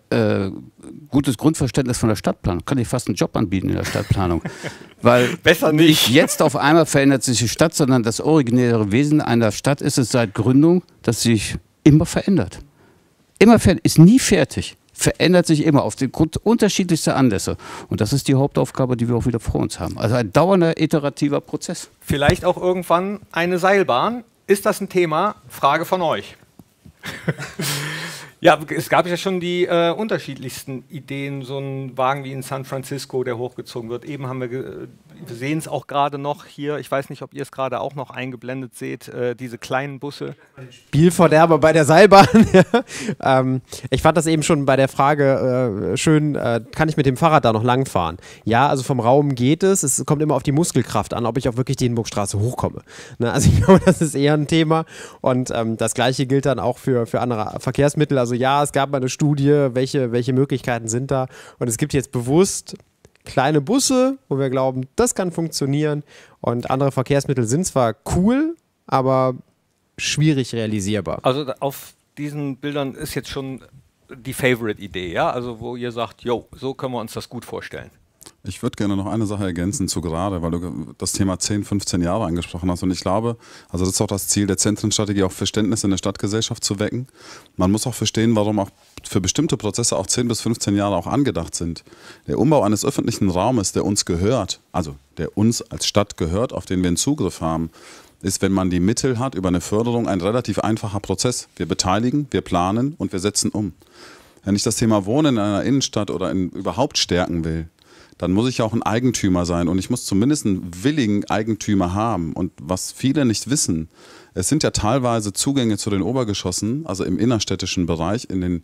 gutes Grundverständnis von der Stadtplanung. Kann ich fast einen Job anbieten in der Stadtplanung. Weil Besser nicht jetzt auf einmal verändert sich die Stadt, sondern das originäre Wesen einer Stadt ist es seit Gründung, dass sie sich immer verändert. Immer verändert, ist nie fertig. Verändert sich immer auf den Grund unterschiedlichster Anlässe. Und das ist die Hauptaufgabe, die wir auch wieder vor uns haben. Also ein dauernder, iterativer Prozess. Vielleicht auch irgendwann eine Seilbahn. Ist das ein Thema? Frage von euch. Ja, es gab ja schon die unterschiedlichsten Ideen, so ein Wagen wie in San Francisco, der hochgezogen wird. Eben haben wir sehen es auch gerade noch hier, ich weiß nicht, ob ihr es gerade auch noch eingeblendet seht, diese kleinen Busse. Spielverderber bei der Seilbahn. Ich fand das eben schon bei der Frage schön, kann ich mit dem Fahrrad da noch langfahren? Ja, also vom Raum geht es. Es kommt immer auf die Muskelkraft an, ob ich auch wirklich die Hindenburgstraße hochkomme. Ne? Also ich glaube, das ist eher ein Thema. Und das Gleiche gilt dann auch für andere Verkehrsmittel. Also ja, es gab mal eine Studie, welche Möglichkeiten sind da. Und es gibt jetzt bewusst kleine Busse, wo wir glauben, das kann funktionieren. Und andere Verkehrsmittel sind zwar cool, aber schwierig realisierbar. Also auf diesen Bildern ist jetzt schon die Favorite-Idee, ja? Also wo ihr sagt, jo, so können wir uns das gut vorstellen. Ich würde gerne noch eine Sache ergänzen zu gerade, weil du das Thema 10, 15 Jahre angesprochen hast. Und ich glaube, also das ist auch das Ziel der Zentrenstrategie, auch Verständnis in der Stadtgesellschaft zu wecken. Man muss auch verstehen, warum auch für bestimmte Prozesse auch 10 bis 15 Jahre auch angedacht sind. Der Umbau eines öffentlichen Raumes, der uns gehört, also der uns als Stadt gehört, auf den wir einen Zugriff haben, ist, wenn man die Mittel hat, über eine Förderung ein relativ einfacher Prozess. Wir beteiligen, wir planen und wir setzen um. Wenn ich das Thema Wohnen in einer Innenstadt oder überhaupt stärken will, dann muss ich ja auch ein Eigentümer sein und ich muss zumindest einen willigen Eigentümer haben. Und was viele nicht wissen, es sind ja teilweise Zugänge zu den Obergeschossen, also im innerstädtischen Bereich, in den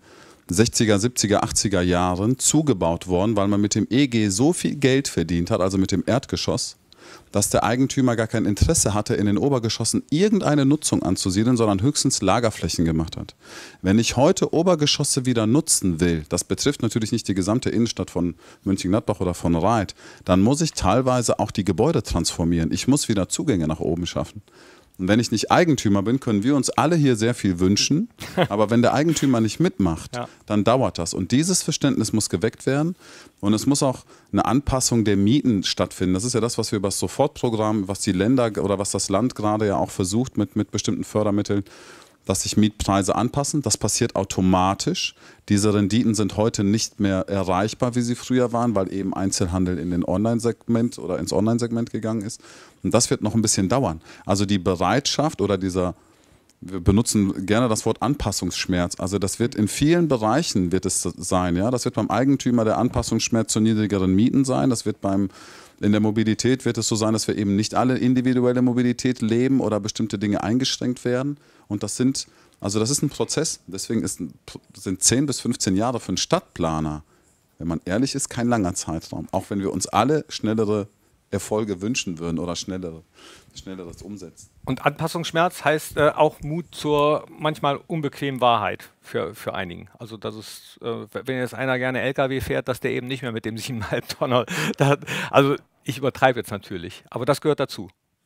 60er, 70er, 80er Jahren zugebaut worden, weil man mit dem EG so viel Geld verdient hat, also mit dem Erdgeschoss, dass der Eigentümer gar kein Interesse hatte, in den Obergeschossen irgendeine Nutzung anzusiedeln, sondern höchstens Lagerflächen gemacht hat. Wenn ich heute Obergeschosse wieder nutzen will, das betrifft natürlich nicht die gesamte Innenstadt von Mönchengladbach oder von Reit, dann muss ich teilweise auch die Gebäude transformieren. Ich muss wieder Zugänge nach oben schaffen. Und wenn ich nicht Eigentümer bin, können wir uns alle hier sehr viel wünschen. Aber wenn der Eigentümer nicht mitmacht, dann dauert das. Und dieses Verständnis muss geweckt werden. Und es muss auch eine Anpassung der Mieten stattfinden. Das ist ja das, was wir über das Sofortprogramm, was die Länder oder was das Land gerade ja auch versucht mit bestimmten Fördermitteln, dass sich Mietpreise anpassen. Das passiert automatisch. Diese Renditen sind heute nicht mehr erreichbar, wie sie früher waren, weil eben Einzelhandel in den Online-Segment oder ins Online-Segment gegangen ist. Und das wird noch ein bisschen dauern. Also die Bereitschaft oder wir benutzen gerne das Wort Anpassungsschmerz. Also das wird in vielen Bereichen wird es sein. Ja? Das wird beim Eigentümer der Anpassungsschmerz zu niedrigeren Mieten sein. Das wird in der Mobilität wird es so sein, dass wir eben nicht alle individuelle Mobilität leben oder bestimmte Dinge eingeschränkt werden. Und das ist ein Prozess. Deswegen sind 10 bis 15 Jahre für einen Stadtplaner, wenn man ehrlich ist, kein langer Zeitraum. Auch wenn wir uns alle schnellere Erfolge wünschen würden oder schnelleres Umsetzen. Und Anpassungsschmerz heißt auch Mut zur manchmal unbequemen Wahrheit für einigen. Also dass es, wenn jetzt einer gerne LKW fährt, dass der eben nicht mehr mit dem 7,5 Tonner, also ich übertreibe jetzt natürlich, aber das gehört dazu.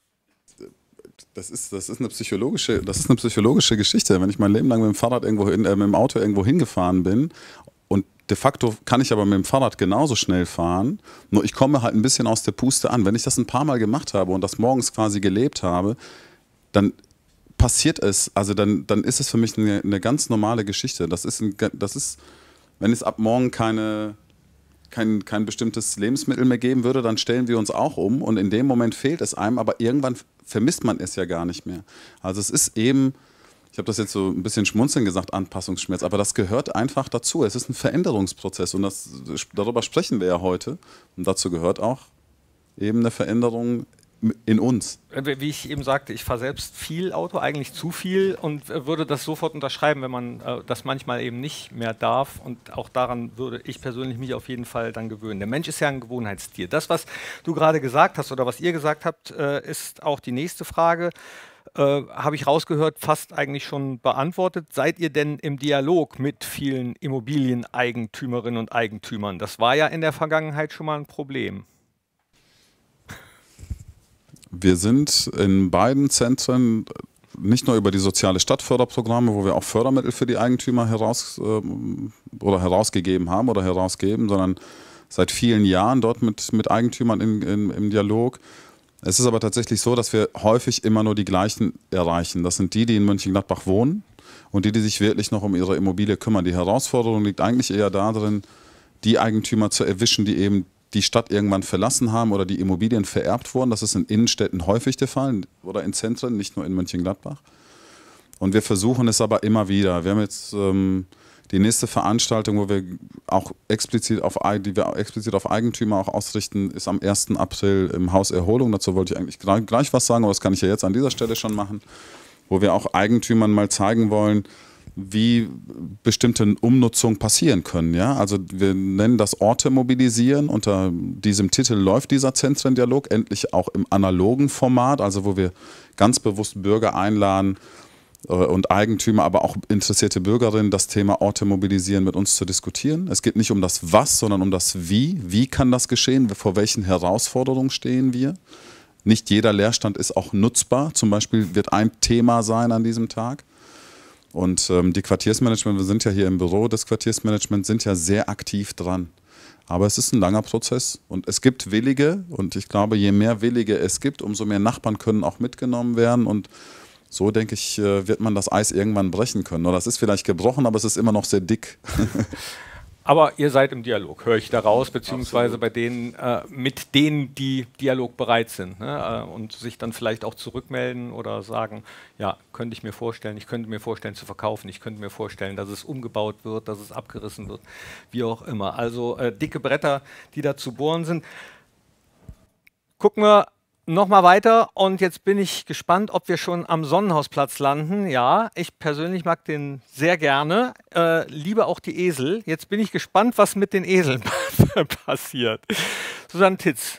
Das ist eine psychologische Geschichte. Wenn ich mein Leben lang mit dem Auto irgendwo hingefahren bin und de facto kann ich aber mit dem Fahrrad genauso schnell fahren, nur ich komme halt ein bisschen aus der Puste an. Wenn ich das ein paar Mal gemacht habe und das morgens quasi gelebt habe, dann passiert es, also dann ist es für mich eine ganz normale Geschichte. Das ist, wenn es ab morgen kein bestimmtes Lebensmittel mehr geben würde, dann stellen wir uns auch um und in dem Moment fehlt es einem, aber irgendwann vermisst man es ja gar nicht mehr. Also es ist eben, ich habe das jetzt so ein bisschen schmunzeln gesagt, Anpassungsschmerz, aber das gehört einfach dazu. Es ist ein Veränderungsprozess und darüber sprechen wir ja heute und dazu gehört auch eben eine Veränderung in uns. Wie ich eben sagte, ich fahre selbst viel Auto, eigentlich zu viel und würde das sofort unterschreiben, wenn man das manchmal eben nicht mehr darf und auch daran würde ich persönlich mich auf jeden Fall dann gewöhnen. Der Mensch ist ja ein Gewohnheitstier. Das, was du gerade gesagt hast oder was ihr gesagt habt, ist auch die nächste Frage. Habe ich rausgehört, fast eigentlich schon beantwortet. Seid ihr denn im Dialog mit vielen Immobilieneigentümerinnen und Eigentümern? Das war ja in der Vergangenheit schon mal ein Problem. Wir sind in beiden Zentren nicht nur über die soziale Stadtförderprogramme, wo wir auch Fördermittel für die Eigentümer herausgegeben haben oder herausgeben, sondern seit vielen Jahren dort mit Eigentümern im Dialog. Es ist aber tatsächlich so, dass wir häufig immer nur die gleichen erreichen. Das sind die in Mönchengladbach wohnen und die sich wirklich noch um ihre Immobilie kümmern. Die Herausforderung liegt eigentlich eher darin, die Eigentümer zu erwischen, die eben die Stadt irgendwann verlassen haben oder die Immobilien vererbt wurden. Das ist in Innenstädten häufig der Fall oder in Zentren, nicht nur in Mönchengladbach. Und wir versuchen es aber immer wieder. Wir haben jetzt die nächste Veranstaltung, wo wir auch explizit auf Eigentümer auch ausrichten, ist am 1. April im Haus Erholung. Dazu wollte ich eigentlich gleich was sagen, aber das kann ich ja jetzt an dieser Stelle schon machen, wo wir auch Eigentümern mal zeigen wollen, wie bestimmte Umnutzungen passieren können. Ja? Also wir nennen das Orte mobilisieren. Unter diesem Titel läuft dieser Zentrendialog endlich auch im analogen Format, also wo wir ganz bewusst Bürger einladen und Eigentümer, aber auch interessierte Bürgerinnen, das Thema Orte mobilisieren mit uns zu diskutieren. Es geht nicht um das Was, sondern um das Wie. Wie kann das geschehen? Vor welchen Herausforderungen stehen wir? Nicht jeder Leerstand ist auch nutzbar. Zum Beispiel wird ein Thema sein an diesem Tag. Und die Quartiersmanagement, wir sind ja hier im Büro des Quartiersmanagements, sind ja sehr aktiv dran. Aber es ist ein langer Prozess und es gibt Willige und ich glaube, je mehr Willige es gibt, umso mehr Nachbarn können auch mitgenommen werden und so, denke ich, wird man das Eis irgendwann brechen können. Oder es ist vielleicht gebrochen, aber es ist immer noch sehr dick. Aber ihr seid im Dialog, höre ich daraus, beziehungsweise bei denen, mit denen, die dialogbereit sind, ne? Und sich dann vielleicht auch zurückmelden oder sagen, ja, könnte ich mir vorstellen, ich könnte mir vorstellen zu verkaufen, ich könnte mir vorstellen, dass es umgebaut wird, dass es abgerissen wird, wie auch immer. Also dicke Bretter, die da zu bohren sind. Gucken wir Nochmal weiter und jetzt bin ich gespannt, ob wir schon am Sonnenhausplatz landen. Ja, ich persönlich mag den sehr gerne, liebe auch die Esel. Jetzt bin ich gespannt, was mit den Eseln passiert. Susanne Titz.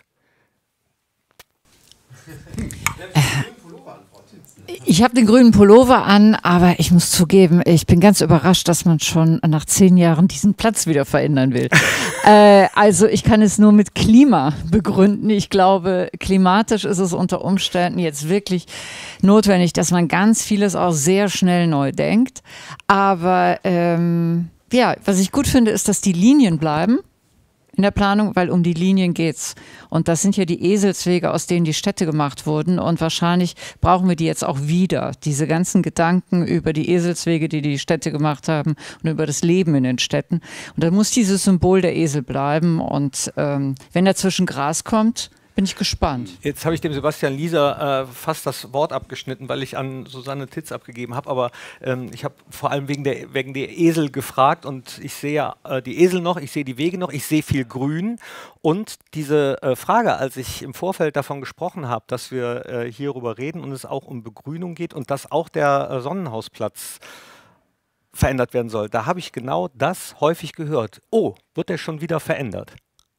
Ich habe den grünen Pullover an, aber ich muss zugeben, ich bin ganz überrascht, dass man schon nach 10 Jahren diesen Platz wieder verändern will. Also ich kann es nur mit Klima begründen. Ich glaube, klimatisch ist es unter Umständen jetzt wirklich notwendig, dass man ganz vieles auch sehr schnell neu denkt. Aber ja, was ich gut finde, ist, dass die Linien bleiben in der Planung, weil um die Linien geht's. Und das sind ja die Eselswege, aus denen die Städte gemacht wurden. Und wahrscheinlich brauchen wir die jetzt auch wieder. Diese ganzen Gedanken über die Eselswege, die die Städte gemacht haben und über das Leben in den Städten. Und da muss dieses Symbol der Esel bleiben. Und wenn dazwischen Gras kommt, bin ich gespannt. Jetzt habe ich dem Sebastian Lieser fast das Wort abgeschnitten, weil ich an Susanne Titz abgegeben habe. Aber ich habe vor allem wegen der Esel gefragt und ich sehe ja die Esel noch, ich sehe die Wege noch, ich sehe viel Grün. Und diese Frage, als ich im Vorfeld davon gesprochen habe, dass wir hierüber reden und es auch um Begrünung geht und dass auch der Sonnenhausplatz verändert werden soll, da habe ich genau das häufig gehört. Oh, wird der schon wieder verändert?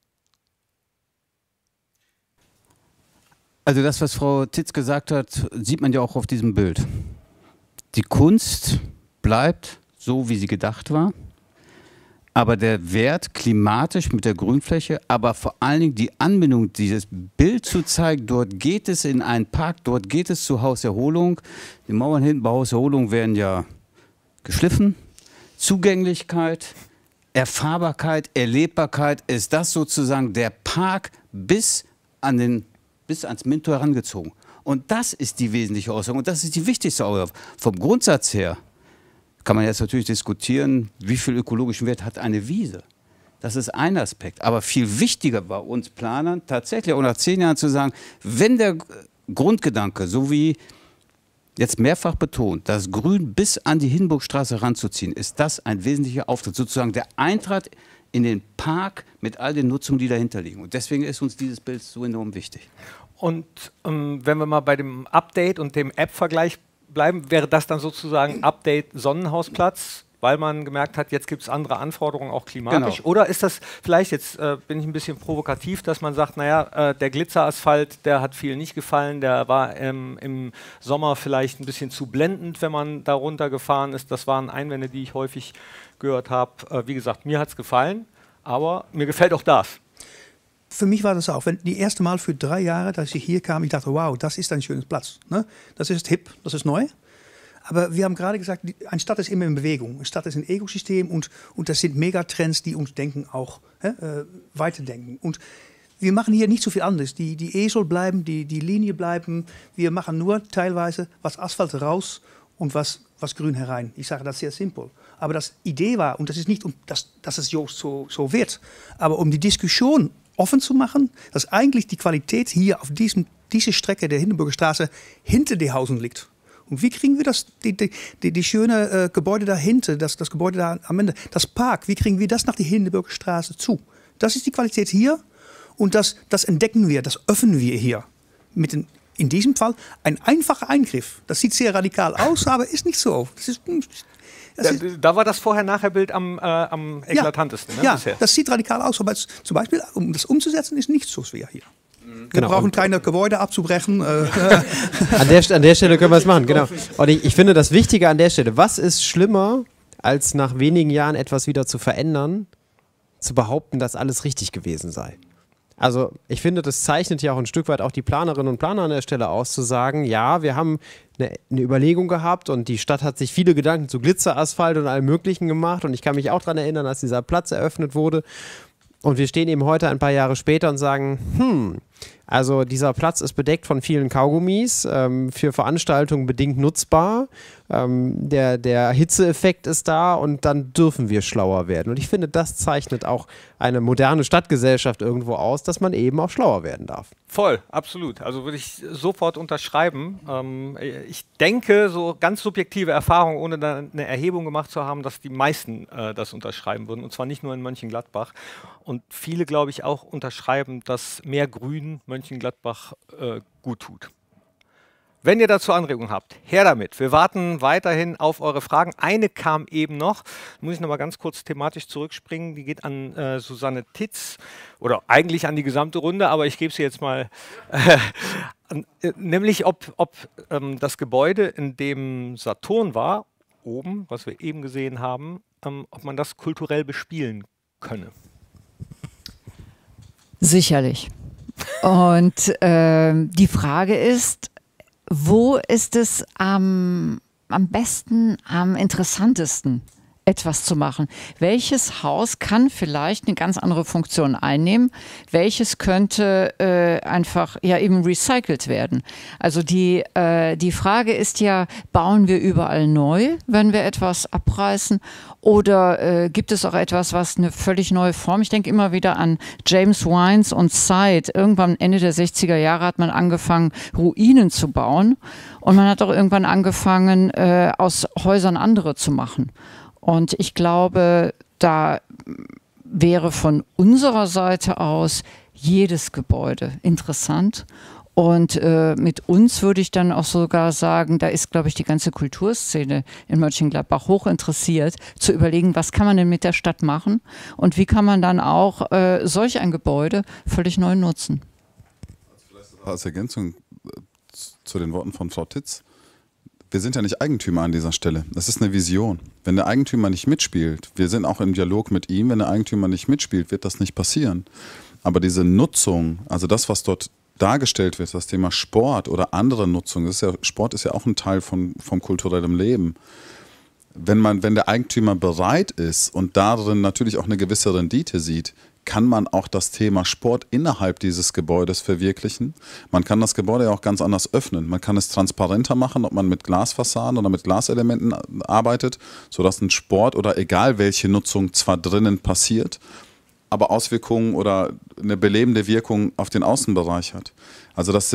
Also das, was Frau Titz gesagt hat, sieht man ja auch auf diesem Bild. Die Kunst bleibt so, wie sie gedacht war, aber der Wert klimatisch mit der Grünfläche, aber vor allen Dingen die Anbindung, dieses Bild zu zeigen, dort geht es in einen Park, dort geht es zur Hauserholung. Die Mauern hinten bei Hauserholung werden ja geschliffen. Zugänglichkeit, Erfahrbarkeit, Erlebbarkeit, ist das sozusagen der Park bis ans Minto herangezogen. Und das ist die wesentliche Aussage und das ist die wichtigste Aussage. Vom Grundsatz her kann man jetzt natürlich diskutieren, wie viel ökologischen Wert hat eine Wiese. Das ist ein Aspekt. Aber viel wichtiger bei uns Planern tatsächlich auch nach 10 Jahren zu sagen, wenn der Grundgedanke, so wie jetzt mehrfach betont, das Grün bis an die Hindenburgstraße ranzuziehen, ist das ein wesentlicher Auftritt, sozusagen der Eintritt in den Park mit all den Nutzungen, die dahinter liegen. Und deswegen ist uns dieses Bild so enorm wichtig. Und wenn wir mal bei dem Update und dem App-Vergleich bleiben, wäre das dann sozusagen Update Sonnenhausplatz, weil man gemerkt hat, jetzt gibt es andere Anforderungen, auch klimatisch? Genau. Oder ist das vielleicht, jetzt bin ich ein bisschen provokativ, dass man sagt, naja, der Glitzerasphalt, der hat vielen nicht gefallen, der war im Sommer vielleicht ein bisschen zu blendend, wenn man da runtergefahren ist. Das waren Einwände, die ich häufig gehört habe. Wie gesagt, mir hat es gefallen, aber mir gefällt auch das. Für mich war das auch, wenn die erste Mal für 3 Jahre, dass ich hier kam, ich dachte, wow, das ist ein schönes Platz. Ne? Das ist hip, das ist neu. Aber wir haben gerade gesagt, eine Stadt ist immer in Bewegung. Eine Stadt ist ein Ökosystem und das sind Megatrends, die uns Denken auch weiterdenken. Und wir machen hier nicht so viel anderes. Die Esel bleiben, die Linie bleiben. Wir machen nur teilweise was Asphalt raus und was Grün herein. Ich sage das sehr simpel. Aber das Idee war, und das ist nicht, dass es so wird, aber um die Diskussion offen zu machen, dass eigentlich die Qualität hier auf diese Strecke der Hindenburger Straße hinter die Hausen liegt. Und wie kriegen wir die schöne Gebäude dahinter, das Gebäude da am Ende, das Park, wie kriegen wir das nach der Hindenburger Straße zu? Das ist die Qualität hier und das entdecken wir, das öffnen wir hier. In diesem Fall ein einfacher Eingriff. Das sieht sehr radikal aus, aber ist nicht so. Da war das Vorher-Nachher-Bild am eklatantesten, ja, bisher. Das sieht radikal aus, aber zum Beispiel, um das umzusetzen, ist nicht so schwer hier. Wir Genau. brauchen keine Gebäude abzubrechen. An der Stelle können wir es machen, genau. Und ich finde das Wichtige an der Stelle, was ist schlimmer, als nach wenigen Jahren etwas wieder zu verändern, zu behaupten, dass alles richtig gewesen sei? Also ich finde, das zeichnet ja auch ein Stück weit auch die Planerinnen und Planer an der Stelle aus, zu sagen, ja, wir haben eine Überlegung gehabt und die Stadt hat sich viele Gedanken zu Glitzerasphalt und allem Möglichen gemacht und ich kann mich auch daran erinnern, als dieser Platz eröffnet wurde und wir stehen eben heute ein paar Jahre später und sagen, also dieser Platz ist bedeckt von vielen Kaugummis, für Veranstaltungen bedingt nutzbar, der Hitzeeffekt ist da und dann dürfen wir schlauer werden. Und ich finde, das zeichnet auch eine moderne Stadtgesellschaft irgendwo aus, dass man eben auch schlauer werden darf. Voll, absolut. Also würde ich sofort unterschreiben. Ich denke, so ganz subjektive Erfahrung, ohne da eine Erhebung gemacht zu haben, dass die meisten das unterschreiben würden. Und zwar nicht nur in Mönchengladbach. Und viele, glaube ich, auch unterschreiben, dass mehr Grün Mönchengladbach gut tut. Wenn ihr dazu Anregungen habt, her damit. Wir warten weiterhin auf eure Fragen. Eine kam eben noch, muss ich noch mal ganz kurz thematisch zurückspringen, die geht an Susanne Titz oder eigentlich an die gesamte Runde, aber ich gebe sie jetzt mal, nämlich ob das Gebäude, in dem Saturn war, oben, was wir eben gesehen haben, ob man das kulturell bespielen könne. Sicherlich. Und die Frage ist, wo ist es am besten, am interessantesten, etwas zu machen? Welches Haus kann vielleicht eine ganz andere Funktion einnehmen? Welches könnte einfach ja eben recycelt werden? Also die Frage ist ja, bauen wir überall neu, wenn wir etwas abreißen? Oder gibt es auch etwas, was eine völlig neue Form? Ich denke immer wieder an James Wines und Side. Irgendwann Ende der 60er Jahre hat man angefangen, Ruinen zu bauen. Und man hat auch irgendwann angefangen, aus Häusern andere zu machen. Und ich glaube, da wäre von unserer Seite aus jedes Gebäude interessant. Und mit uns würde ich dann auch sogar sagen, da ist, glaube ich, die ganze Kulturszene in Mönchengladbach hoch interessiert, zu überlegen, was kann man denn mit der Stadt machen und wie kann man dann auch solch ein Gebäude völlig neu nutzen. Vielleicht als Ergänzung zu den Worten von Frau Titz. Wir sind ja nicht Eigentümer an dieser Stelle. Das ist eine Vision. Wenn der Eigentümer nicht mitspielt, wir sind auch im Dialog mit ihm, wenn der Eigentümer nicht mitspielt, wird das nicht passieren. Aber diese Nutzung, also das, was dort dargestellt wird, das Thema Sport oder andere Nutzung, Sport ist ja auch ein Teil vom kulturellen Leben. Wenn der Eigentümer bereit ist und darin natürlich auch eine gewisse Rendite sieht, kann man auch das Thema Sport innerhalb dieses Gebäudes verwirklichen. Man kann das Gebäude ja auch ganz anders öffnen. Man kann es transparenter machen, ob man mit Glasfassaden oder mit Glaselementen arbeitet, sodass ein Sport oder egal welche Nutzung zwar drinnen passiert, aber Auswirkungen oder eine belebende Wirkung auf den Außenbereich hat. Also das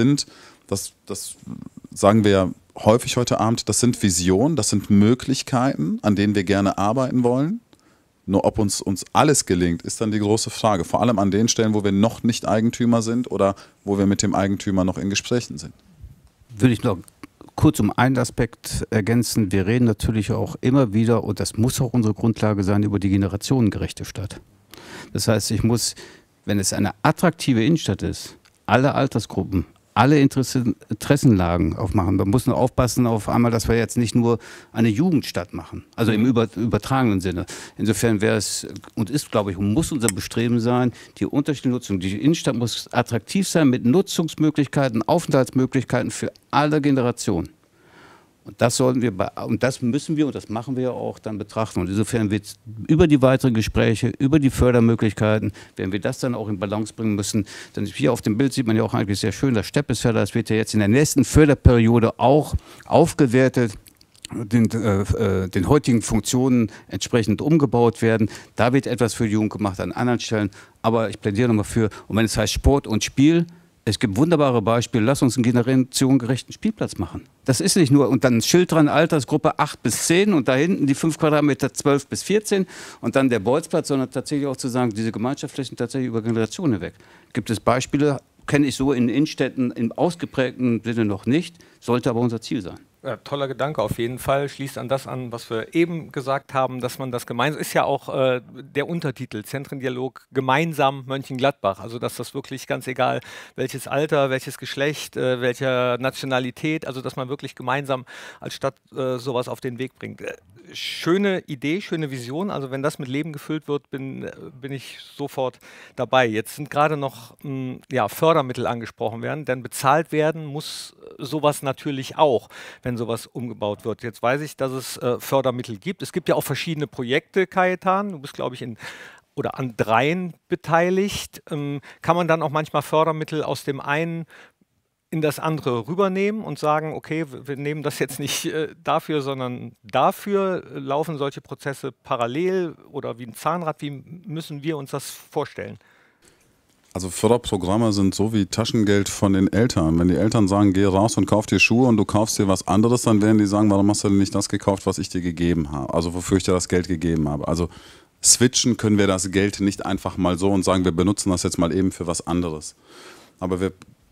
sagen wir ja häufig heute Abend, das sind Visionen, das sind Möglichkeiten, an denen wir gerne arbeiten wollen. Nur ob uns alles gelingt, ist dann die große Frage. Vor allem an den Stellen, wo wir noch nicht Eigentümer sind oder wo wir mit dem Eigentümer noch in Gesprächen sind. Würde ich noch kurz um einen Aspekt ergänzen. Wir reden natürlich auch immer wieder, und das muss auch unsere Grundlage sein, über die generationengerechte Stadt. Das heißt, wenn es eine attraktive Innenstadt ist, alle Altersgruppen, alle Interessenlagen aufmachen. Man muss nur aufpassen auf einmal, dass wir jetzt nicht nur eine Jugendstadt machen, also im übertragenen Sinne. Insofern wäre es und ist, glaube ich, muss unser Bestreben sein, die unterschiedliche Nutzung. Die Innenstadt muss attraktiv sein mit Nutzungsmöglichkeiten, Aufenthaltsmöglichkeiten für alle Generationen. Und das müssen wir und das machen wir auch dann betrachten. Und insofern wird über die weiteren Gespräche, über die Fördermöglichkeiten, werden wir das dann auch in Balance bringen müssen. Denn hier auf dem Bild sieht man ja auch eigentlich sehr schön, das Steppesfelder, das wird ja jetzt in der nächsten Förderperiode auch aufgewertet, den heutigen Funktionen entsprechend umgebaut werden. Da wird etwas für die Jugend gemacht an anderen Stellen. Aber ich plädiere nochmal für, und wenn es heißt Sport und Spiel, es gibt wunderbare Beispiele. Lass uns einen generationengerechten Spielplatz machen. Das ist nicht nur, und dann ein Schild dran, Altersgruppe 8 bis 10 und da hinten die 5 Quadratmeter 12 bis 14 und dann der Bolzplatz, sondern tatsächlich auch zu sagen, diese Gemeinschaftsflächen tatsächlich über Generationen hinweg. Gibt es Beispiele, kenne ich so in Innenstädten im ausgeprägten Sinne noch nicht, sollte aber unser Ziel sein. Ja, toller Gedanke auf jeden Fall. Schließt an das an, was wir eben gesagt haben, dass man das gemeinsam, ist ja auch der Untertitel, Zentrendialog gemeinsam Mönchengladbach. Also dass das wirklich ganz egal, welches Alter, welches Geschlecht, welcher Nationalität, also dass man wirklich gemeinsam als Stadt sowas auf den Weg bringt. Schöne Idee, schöne Vision. Also wenn das mit Leben gefüllt wird, bin ich sofort dabei. Jetzt sind gerade noch Fördermittel angesprochen werden, denn bezahlt werden muss sowas natürlich auch, wenn sowas umgebaut wird. Jetzt weiß ich, dass es Fördermittel gibt. Es gibt ja auch verschiedene Projekte, Kajetan. Du bist, glaube ich, an 3 beteiligt. Kann man dann auch manchmal Fördermittel aus dem einen in das andere rübernehmen und sagen, okay, wir nehmen das jetzt nicht dafür, sondern dafür. Laufen solche Prozesse parallel oder wie ein Zahnrad? Wie müssen wir uns das vorstellen? Also Förderprogramme sind so wie Taschengeld von den Eltern. Wenn die Eltern sagen, geh raus und kauf dir Schuhe und du kaufst dir was anderes, dann werden die sagen, warum hast du denn nicht das gekauft, was ich dir gegeben habe? Also wofür ich dir das Geld gegeben habe. Also switchen können wir das Geld nicht einfach mal so und sagen, wir benutzen das jetzt mal eben für was anderes. Aber wir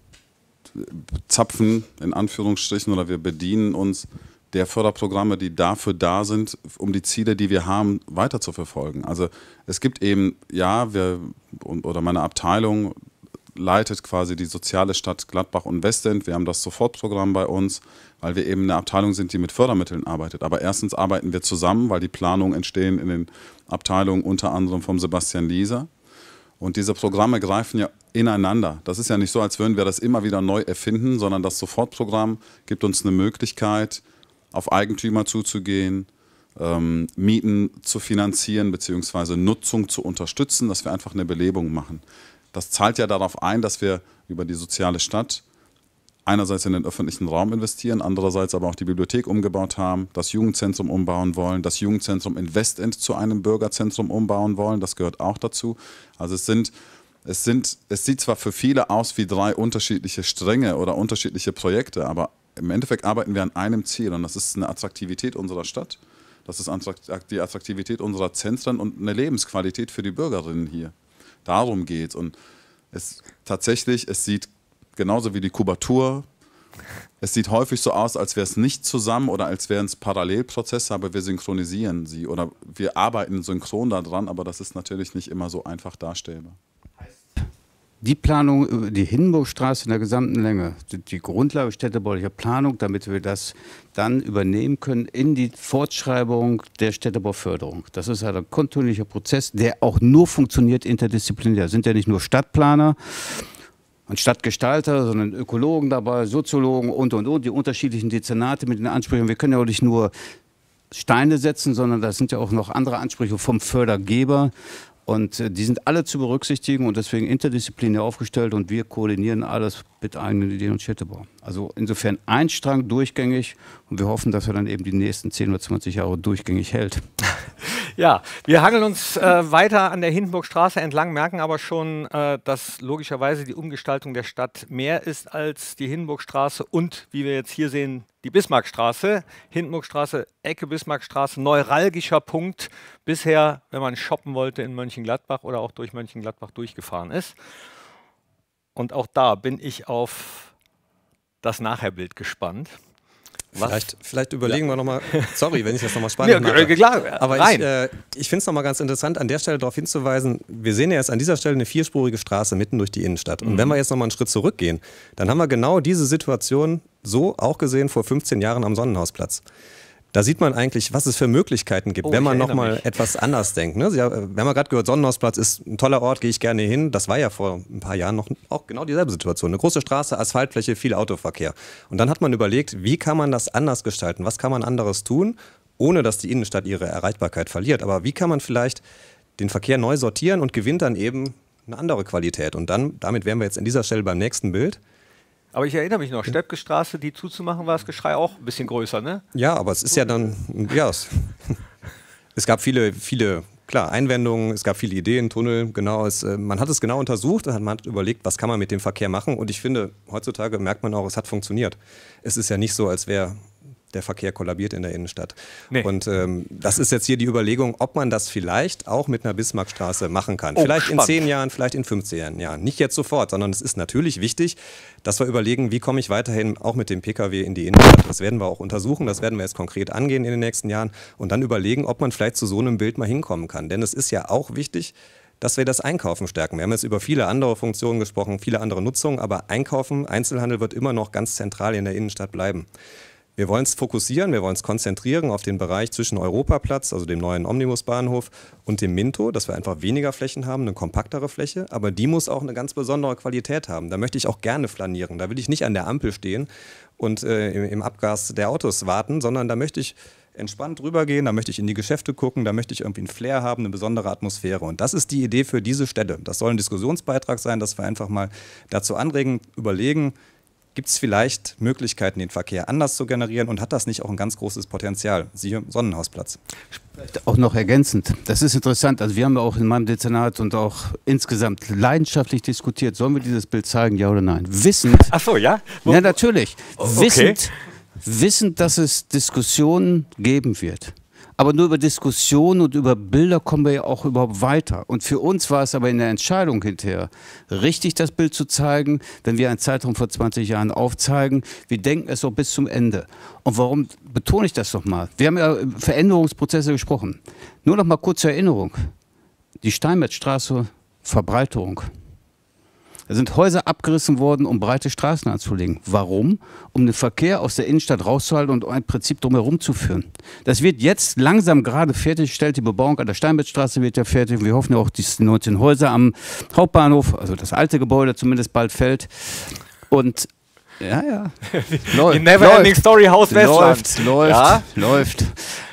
zapfen in Anführungsstrichen oder wir bedienen uns der Förderprogramme, die dafür da sind, um die Ziele, die wir haben, weiter zu verfolgen. Also es gibt eben, ja, oder meine Abteilung leitet quasi die soziale Stadt Gladbach und Westend. Wir haben das Sofortprogramm bei uns, weil wir eben eine Abteilung sind, die mit Fördermitteln arbeitet. Aber erstens arbeiten wir zusammen, weil die Planungen entstehen in den Abteilungen unter anderem vom Sebastian Lieser. Und diese Programme greifen ja ineinander. Das ist ja nicht so, als würden wir das immer wieder neu erfinden, sondern das Sofortprogramm gibt uns eine Möglichkeit, auf Eigentümer zuzugehen, Mieten zu finanzieren bzw. Nutzung zu unterstützen, dass wir einfach eine Belebung machen. Das zahlt ja darauf ein, dass wir über die soziale Stadt einerseits in den öffentlichen Raum investieren, andererseits aber auch die Bibliothek umgebaut haben, das Jugendzentrum umbauen wollen, das Jugendzentrum in Westend zu einem Bürgerzentrum umbauen wollen, das gehört auch dazu. Also es sieht zwar für viele aus wie 3 unterschiedliche Stränge oder unterschiedliche Projekte, aber im Endeffekt arbeiten wir an einem Ziel und das ist eine Attraktivität unserer Stadt, das ist die Attraktivität unserer Zentren und eine Lebensqualität für die Bürgerinnen hier. Darum geht es. Und es sieht genauso wie die Kubatur, es sieht häufig so aus, als wäre es nicht zusammen oder als wären es Parallelprozesse, aber wir synchronisieren sie oder wir arbeiten synchron daran, aber das ist natürlich nicht immer so einfach darstellbar. Die Planung über die Hindenburgstraße in der gesamten Länge, die Grundlage städtebaulicher Planung, damit wir das dann übernehmen können in die Fortschreibung der Städtebauförderung. Das ist halt ein kontinuierlicher Prozess, der auch nur funktioniert interdisziplinär. Es sind ja nicht nur Stadtplaner und Stadtgestalter, sondern Ökologen dabei, Soziologen und, die unterschiedlichen Dezernate mit den Ansprüchen. Wir können ja auch nicht nur Steine setzen, sondern da sind ja auch noch andere Ansprüche vom Fördergeber. Und die sind alle zu berücksichtigen und deswegen interdisziplinär aufgestellt und wir koordinieren alles mit eigenen Ideen und Städtebau. Also insofern ein Strang durchgängig und wir hoffen, dass er dann eben die nächsten 10 oder 20 Jahre durchgängig hält. Ja, wir hangeln uns weiter an der Hindenburgstraße entlang, merken aber schon, dass logischerweise die Umgestaltung der Stadt mehr ist als die Hindenburgstraße und, wie wir jetzt hier sehen, die Bismarckstraße. Hindenburgstraße, Ecke Bismarckstraße, neuralgischer Punkt bisher, wenn man shoppen wollte in Mönchengladbach oder auch durch Mönchengladbach durchgefahren ist. Und auch da bin ich auf das Nachherbild gespannt. Vielleicht überlegen wir nochmal, sorry, wenn ich das nochmal spannend mache. Klar, aber ich finde es nochmal ganz interessant, an der Stelle darauf hinzuweisen, wir sehen ja jetzt an dieser Stelle eine 4-spurige Straße mitten durch die Innenstadt. Und wenn wir jetzt nochmal einen Schritt zurückgehen, dann haben wir genau diese Situation so auch gesehen vor 15 Jahren am Sonnenhausplatz. Da sieht man eigentlich, was es für Möglichkeiten gibt, wenn man nochmal etwas anders denkt. Ne? Wir haben gerade gehört, Sonnenhausplatz ist ein toller Ort, gehe ich gerne hin. Das war ja vor ein paar Jahren noch auch genau dieselbe Situation. Eine große Straße, Asphaltfläche, viel Autoverkehr. Und dann hat man überlegt, wie kann man das anders gestalten? Was kann man anderes tun, ohne dass die Innenstadt ihre Erreichbarkeit verliert? Aber wie kann man vielleicht den Verkehr neu sortieren und gewinnt dann eben eine andere Qualität? Und damit wären wir jetzt an dieser Stelle beim nächsten Bild. Aber ich erinnere mich noch, Steppkestraße, die zuzumachen, war das Geschrei auch ein bisschen größer, ne? Ja, aber es ist ja dann, ja, es gab viele, klar, Einwendungen, es gab viele Ideen, Tunnel, genau. Man hat es genau untersucht, man hat überlegt, was kann man mit dem Verkehr machen und ich finde, heutzutage merkt man auch, es hat funktioniert. Es ist ja nicht so, als wäre der Verkehr kollabiert in der Innenstadt. Nee. Und das ist jetzt hier die Überlegung, ob man das vielleicht auch mit einer Bismarckstraße machen kann. Vielleicht spannend. In 10 Jahren, vielleicht in 15 Jahren. Nicht jetzt sofort, sondern es ist natürlich wichtig, dass wir überlegen, wie komme ich weiterhin auch mit dem Pkw in die Innenstadt. Das werden wir auch untersuchen, das werden wir jetzt konkret angehen in den nächsten Jahren und dann überlegen, ob man vielleicht zu so einem Bild mal hinkommen kann. Denn es ist ja auch wichtig, dass wir das Einkaufen stärken. Wir haben jetzt über viele andere Funktionen gesprochen, viele andere Nutzungen, aber Einkaufen, Einzelhandel wird immer noch ganz zentral in der Innenstadt bleiben. Wir wollen es fokussieren, wir wollen es konzentrieren auf den Bereich zwischen Europaplatz, also dem neuen Omnibusbahnhof, und dem Minto, dass wir einfach weniger Flächen haben, eine kompaktere Fläche, aber die muss auch eine ganz besondere Qualität haben. Da möchte ich auch gerne flanieren, da will ich nicht an der Ampel stehen und im Abgas der Autos warten, sondern da möchte ich entspannt rübergehen, da möchte ich in die Geschäfte gucken, da möchte ich irgendwie einen Flair haben, eine besondere Atmosphäre. Und das ist die Idee für diese Stelle. Das soll ein Diskussionsbeitrag sein, dass wir einfach mal dazu anregen, überlegen, gibt es vielleicht Möglichkeiten, den Verkehr anders zu generieren und hat das nicht auch ein ganz großes Potenzial? Siehe Sonnenhausplatz. Auch noch ergänzend, das ist interessant, also wir haben ja auch in meinem Dezernat und auch insgesamt leidenschaftlich diskutiert, sollen wir dieses Bild zeigen, ja oder nein? Wissend. Ach so, ja? Ja, natürlich. Okay. Wissend, dass es Diskussionen geben wird. Aber nur über Diskussionen und über Bilder kommen wir ja auch überhaupt weiter. Und für uns war es aber in der Entscheidung hinterher richtig, das Bild zu zeigen, wenn wir einen Zeitraum vor 20 Jahren aufzeigen. Wir denken es auch bis zum Ende. Und warum betone ich das nochmal? Wir haben ja Veränderungsprozesse gesprochen. Nur noch mal kurz zur Erinnerung. Die Steinmetzstraße, Verbreiterung. Da sind Häuser abgerissen worden, um breite Straßen anzulegen. Warum? Um den Verkehr aus der Innenstadt rauszuhalten und ein Prinzip drumherum zu führen. Das wird jetzt langsam gerade fertiggestellt. Die Bebauung an der Steinmetzstraße wird ja fertig. Wir hoffen ja auch, dass die 19 Häuser am Hauptbahnhof, also das alte Gebäude zumindest bald fällt. Und ja. Die Neverending Story Haus Westland. Läuft.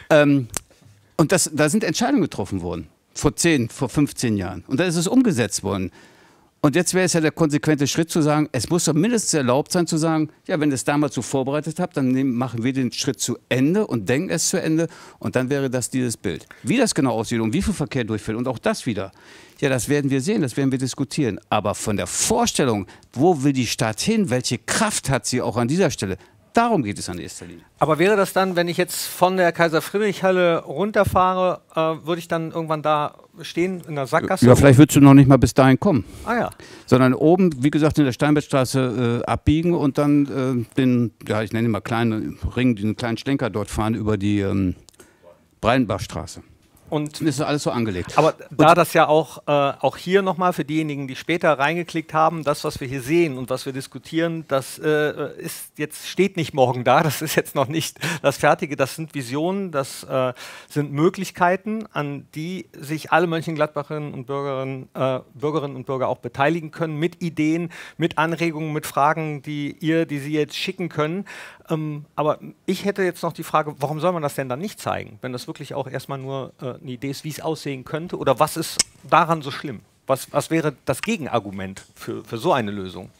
Und da sind Entscheidungen getroffen worden. Vor 15 Jahren. Und da ist es umgesetzt worden. Und jetzt wäre es ja der konsequente Schritt zu sagen, es muss doch mindestens erlaubt sein zu sagen, ja, wenn ihr es damals so vorbereitet habt, dann machen wir den Schritt zu Ende und denken es zu Ende und dann wäre das dieses Bild. Wie das genau aussieht und wie viel Verkehr durchfällt und auch das wieder, ja, das werden wir sehen, das werden wir diskutieren. Aber von der Vorstellung, wo will die Stadt hin, welche Kraft hat sie auch an dieser Stelle, darum geht es an erster Linie. Aber wäre das dann, wenn ich jetzt von der Kaiser-Friedrich-Halle runterfahre, würde ich dann irgendwann da stehen in der Sackgasse? Ja, vielleicht würdest du noch nicht mal bis dahin kommen. Ah ja. Sondern oben, wie gesagt, in der Steinbettstraße abbiegen und dann ich nenne ihn mal kleinen Ring, diesen kleinen Schlenker dort fahren über die Breidenbachstraße. Und ist alles so angelegt. Aber da das ja auch hier nochmal für diejenigen, die später reingeklickt haben, das, was wir hier sehen und was wir diskutieren, das steht nicht morgen da, das ist jetzt noch nicht das Fertige, das sind Visionen, das sind Möglichkeiten, an die sich alle Mönchengladbacherinnen und Bürgerinnen und Bürger auch beteiligen können, mit Ideen, mit Anregungen, mit Fragen, die Sie jetzt schicken können. Aber ich hätte jetzt noch die Frage, warum soll man das denn dann nicht zeigen, wenn das wirklich auch erstmal nur eine Idee ist, wie es aussehen könnte? Oder was ist daran so schlimm? Was wäre das Gegenargument für so eine Lösung?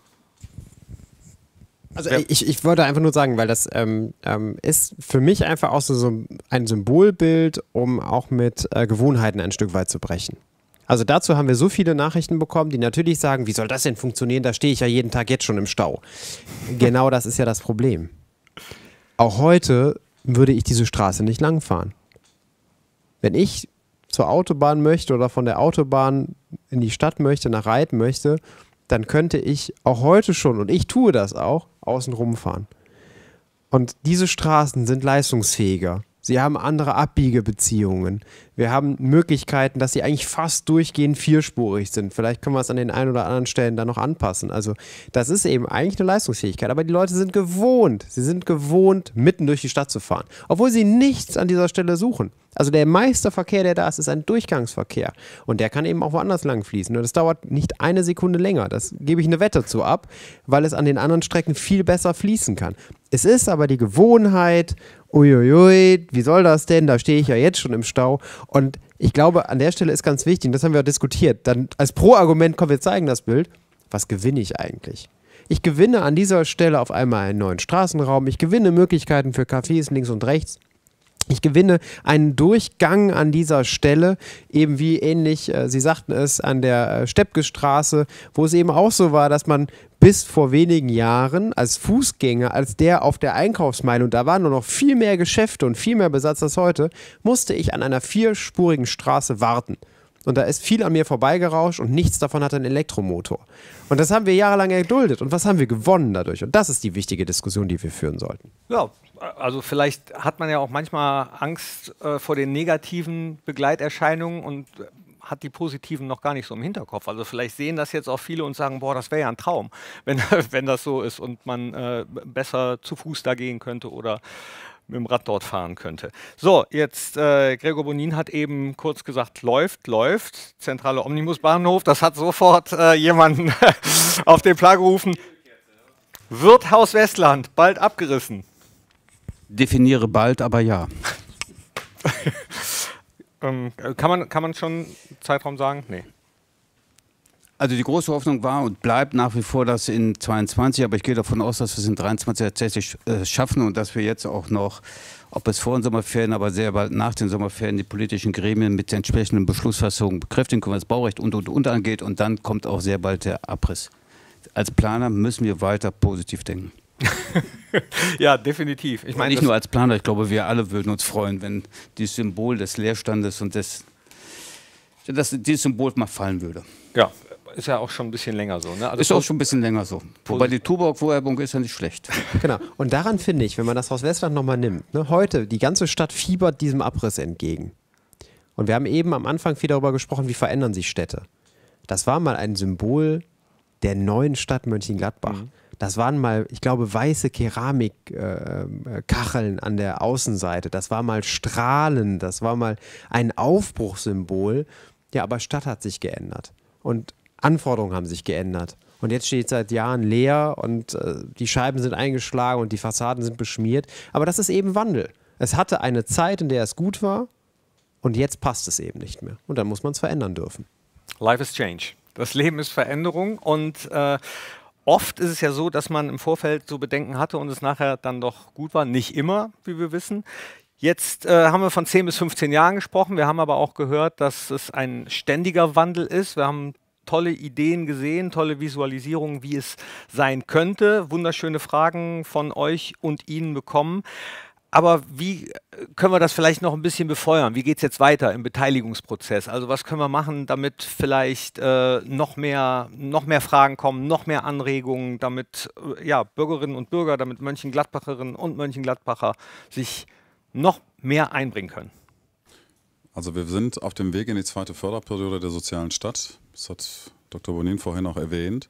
Also ich wollte einfach nur sagen, weil das ist für mich einfach auch so ein Symbolbild, um auch mit Gewohnheiten ein Stück weit zu brechen. Also dazu haben wir so viele Nachrichten bekommen, die natürlich sagen, wie soll das denn funktionieren? Da stehe ich ja jeden Tag jetzt schon im Stau. Genau das ist ja das Problem. Auch heute würde ich diese Straße nicht langfahren. Wenn ich zur Autobahn möchte oder von der Autobahn in die Stadt möchte, nach Reit möchte, dann könnte ich auch heute schon, und ich tue das auch, außen rumfahren. Und diese Straßen sind leistungsfähiger. Sie haben andere Abbiegebeziehungen. Wir haben Möglichkeiten, dass sie eigentlich fast durchgehend vierspurig sind. Vielleicht können wir es an den einen oder anderen Stellen dann noch anpassen. Also das ist eben eigentlich eine Leistungsfähigkeit. Aber die Leute sind gewohnt. Sie sind gewohnt, mitten durch die Stadt zu fahren. Obwohl sie nichts an dieser Stelle suchen. Also der meiste Verkehr, der da ist ein Durchgangsverkehr. Und der kann eben auch woanders lang fließen. Und das dauert nicht eine Sekunde länger. Das gebe ich eine Wette zu ab, weil es an den anderen Strecken viel besser fließen kann. Es ist aber die Gewohnheit, uiuiui, wie soll das denn? Da stehe ich ja jetzt schon im Stau. Und ich glaube, an der Stelle ist ganz wichtig, und das haben wir auch diskutiert, dann als Pro-Argument, komm, wir zeigen das Bild, was gewinne ich eigentlich? Ich gewinne an dieser Stelle auf einmal einen neuen Straßenraum, ich gewinne Möglichkeiten für Cafés links und rechts. Ich gewinne einen Durchgang an dieser Stelle, eben wie ähnlich, Sie sagten es, an der Steppkestraße, wo es eben auch so war, dass man bis vor wenigen Jahren als Fußgänger, als der auf der Einkaufsmeile, und da waren nur noch viel mehr Geschäfte und viel mehr Besatz als heute, musste ich an einer vierspurigen Straße warten. Und da ist viel an mir vorbeigerauscht und nichts davon hat einen Elektromotor. Und das haben wir jahrelang erduldet. Und was haben wir gewonnen dadurch? Und das ist die wichtige Diskussion, die wir führen sollten. Ja, also vielleicht hat man ja auch manchmal Angst vor den negativen Begleiterscheinungen und hat die positiven noch gar nicht so im Hinterkopf. Also vielleicht sehen das jetzt auch viele und sagen, boah, das wäre ja ein Traum, wenn das so ist und man besser zu Fuß da gehen könnte oder mit dem Rad dort fahren könnte. So, jetzt Gregor Bonin hat eben kurz gesagt, läuft. Zentrale Omnibusbahnhof, das hat sofort jemanden auf den Plan gerufen. Wird Haus Westland bald abgerissen? Definiere bald, aber ja. Kann man schon Zeitraum sagen? Nee. Also die große Hoffnung war und bleibt nach wie vor, dass in 22, aber ich gehe davon aus, dass wir es in 23 tatsächlich schaffen und dass wir jetzt auch noch, ob es vor den Sommerferien, aber sehr bald nach den Sommerferien, die politischen Gremien mit der entsprechenden Beschlussfassung bekräftigen können, was Baurecht und angeht, und dann kommt auch sehr bald der Abriss. Als Planer müssen wir weiter positiv denken. Ja, definitiv. Ich meine, nicht nur als Planer, ich glaube, wir alle würden uns freuen, wenn dieses Symbol des Leerstandes und dieses Symbol mal fallen würde. Ja, ist ja auch schon ein bisschen länger so. Ne? Also ist auch schon ein bisschen länger so. Wobei die Tuborg-Werbung ist ja nicht schlecht. Genau. Und daran finde ich, wenn man das Haus Westland nochmal nimmt, ne, heute, die ganze Stadt fiebert diesem Abriss entgegen. Und wir haben eben am Anfang viel darüber gesprochen, wie verändern sich Städte. Das war mal ein Symbol der neuen Stadt Mönchengladbach. Mhm. Das waren mal, ich glaube, weiße Keramikkacheln an der Außenseite. Das war mal Strahlen. Das war mal ein Aufbruchssymbol. Ja, aber Stadt hat sich geändert. Und Anforderungen haben sich geändert. Und jetzt steht es seit Jahren leer und die Scheiben sind eingeschlagen und die Fassaden sind beschmiert. Aber das ist eben Wandel. Es hatte eine Zeit, in der es gut war und jetzt passt es eben nicht mehr. Und dann muss man es verändern dürfen. Life is change. Das Leben ist Veränderung und oft ist es ja so, dass man im Vorfeld so Bedenken hatte und es nachher dann doch gut war. Nicht immer, wie wir wissen. Jetzt haben wir von 10 bis 15 Jahren gesprochen. Wir haben aber auch gehört, dass es ein ständiger Wandel ist. Wir haben tolle Ideen gesehen, tolle Visualisierungen, wie es sein könnte. Wunderschöne Fragen von euch und Ihnen bekommen. Aber wie können wir das vielleicht noch ein bisschen befeuern? Wie geht es jetzt weiter im Beteiligungsprozess? Also was können wir machen, damit vielleicht noch mehr Fragen kommen, noch mehr Anregungen, damit Bürgerinnen und Bürger, damit Mönchengladbacherinnen und Mönchengladbacher sich noch mehr einbringen können? Also wir sind auf dem Weg in die zweite Förderperiode der sozialen Stadt. Das hat Dr. Bonin vorhin auch erwähnt.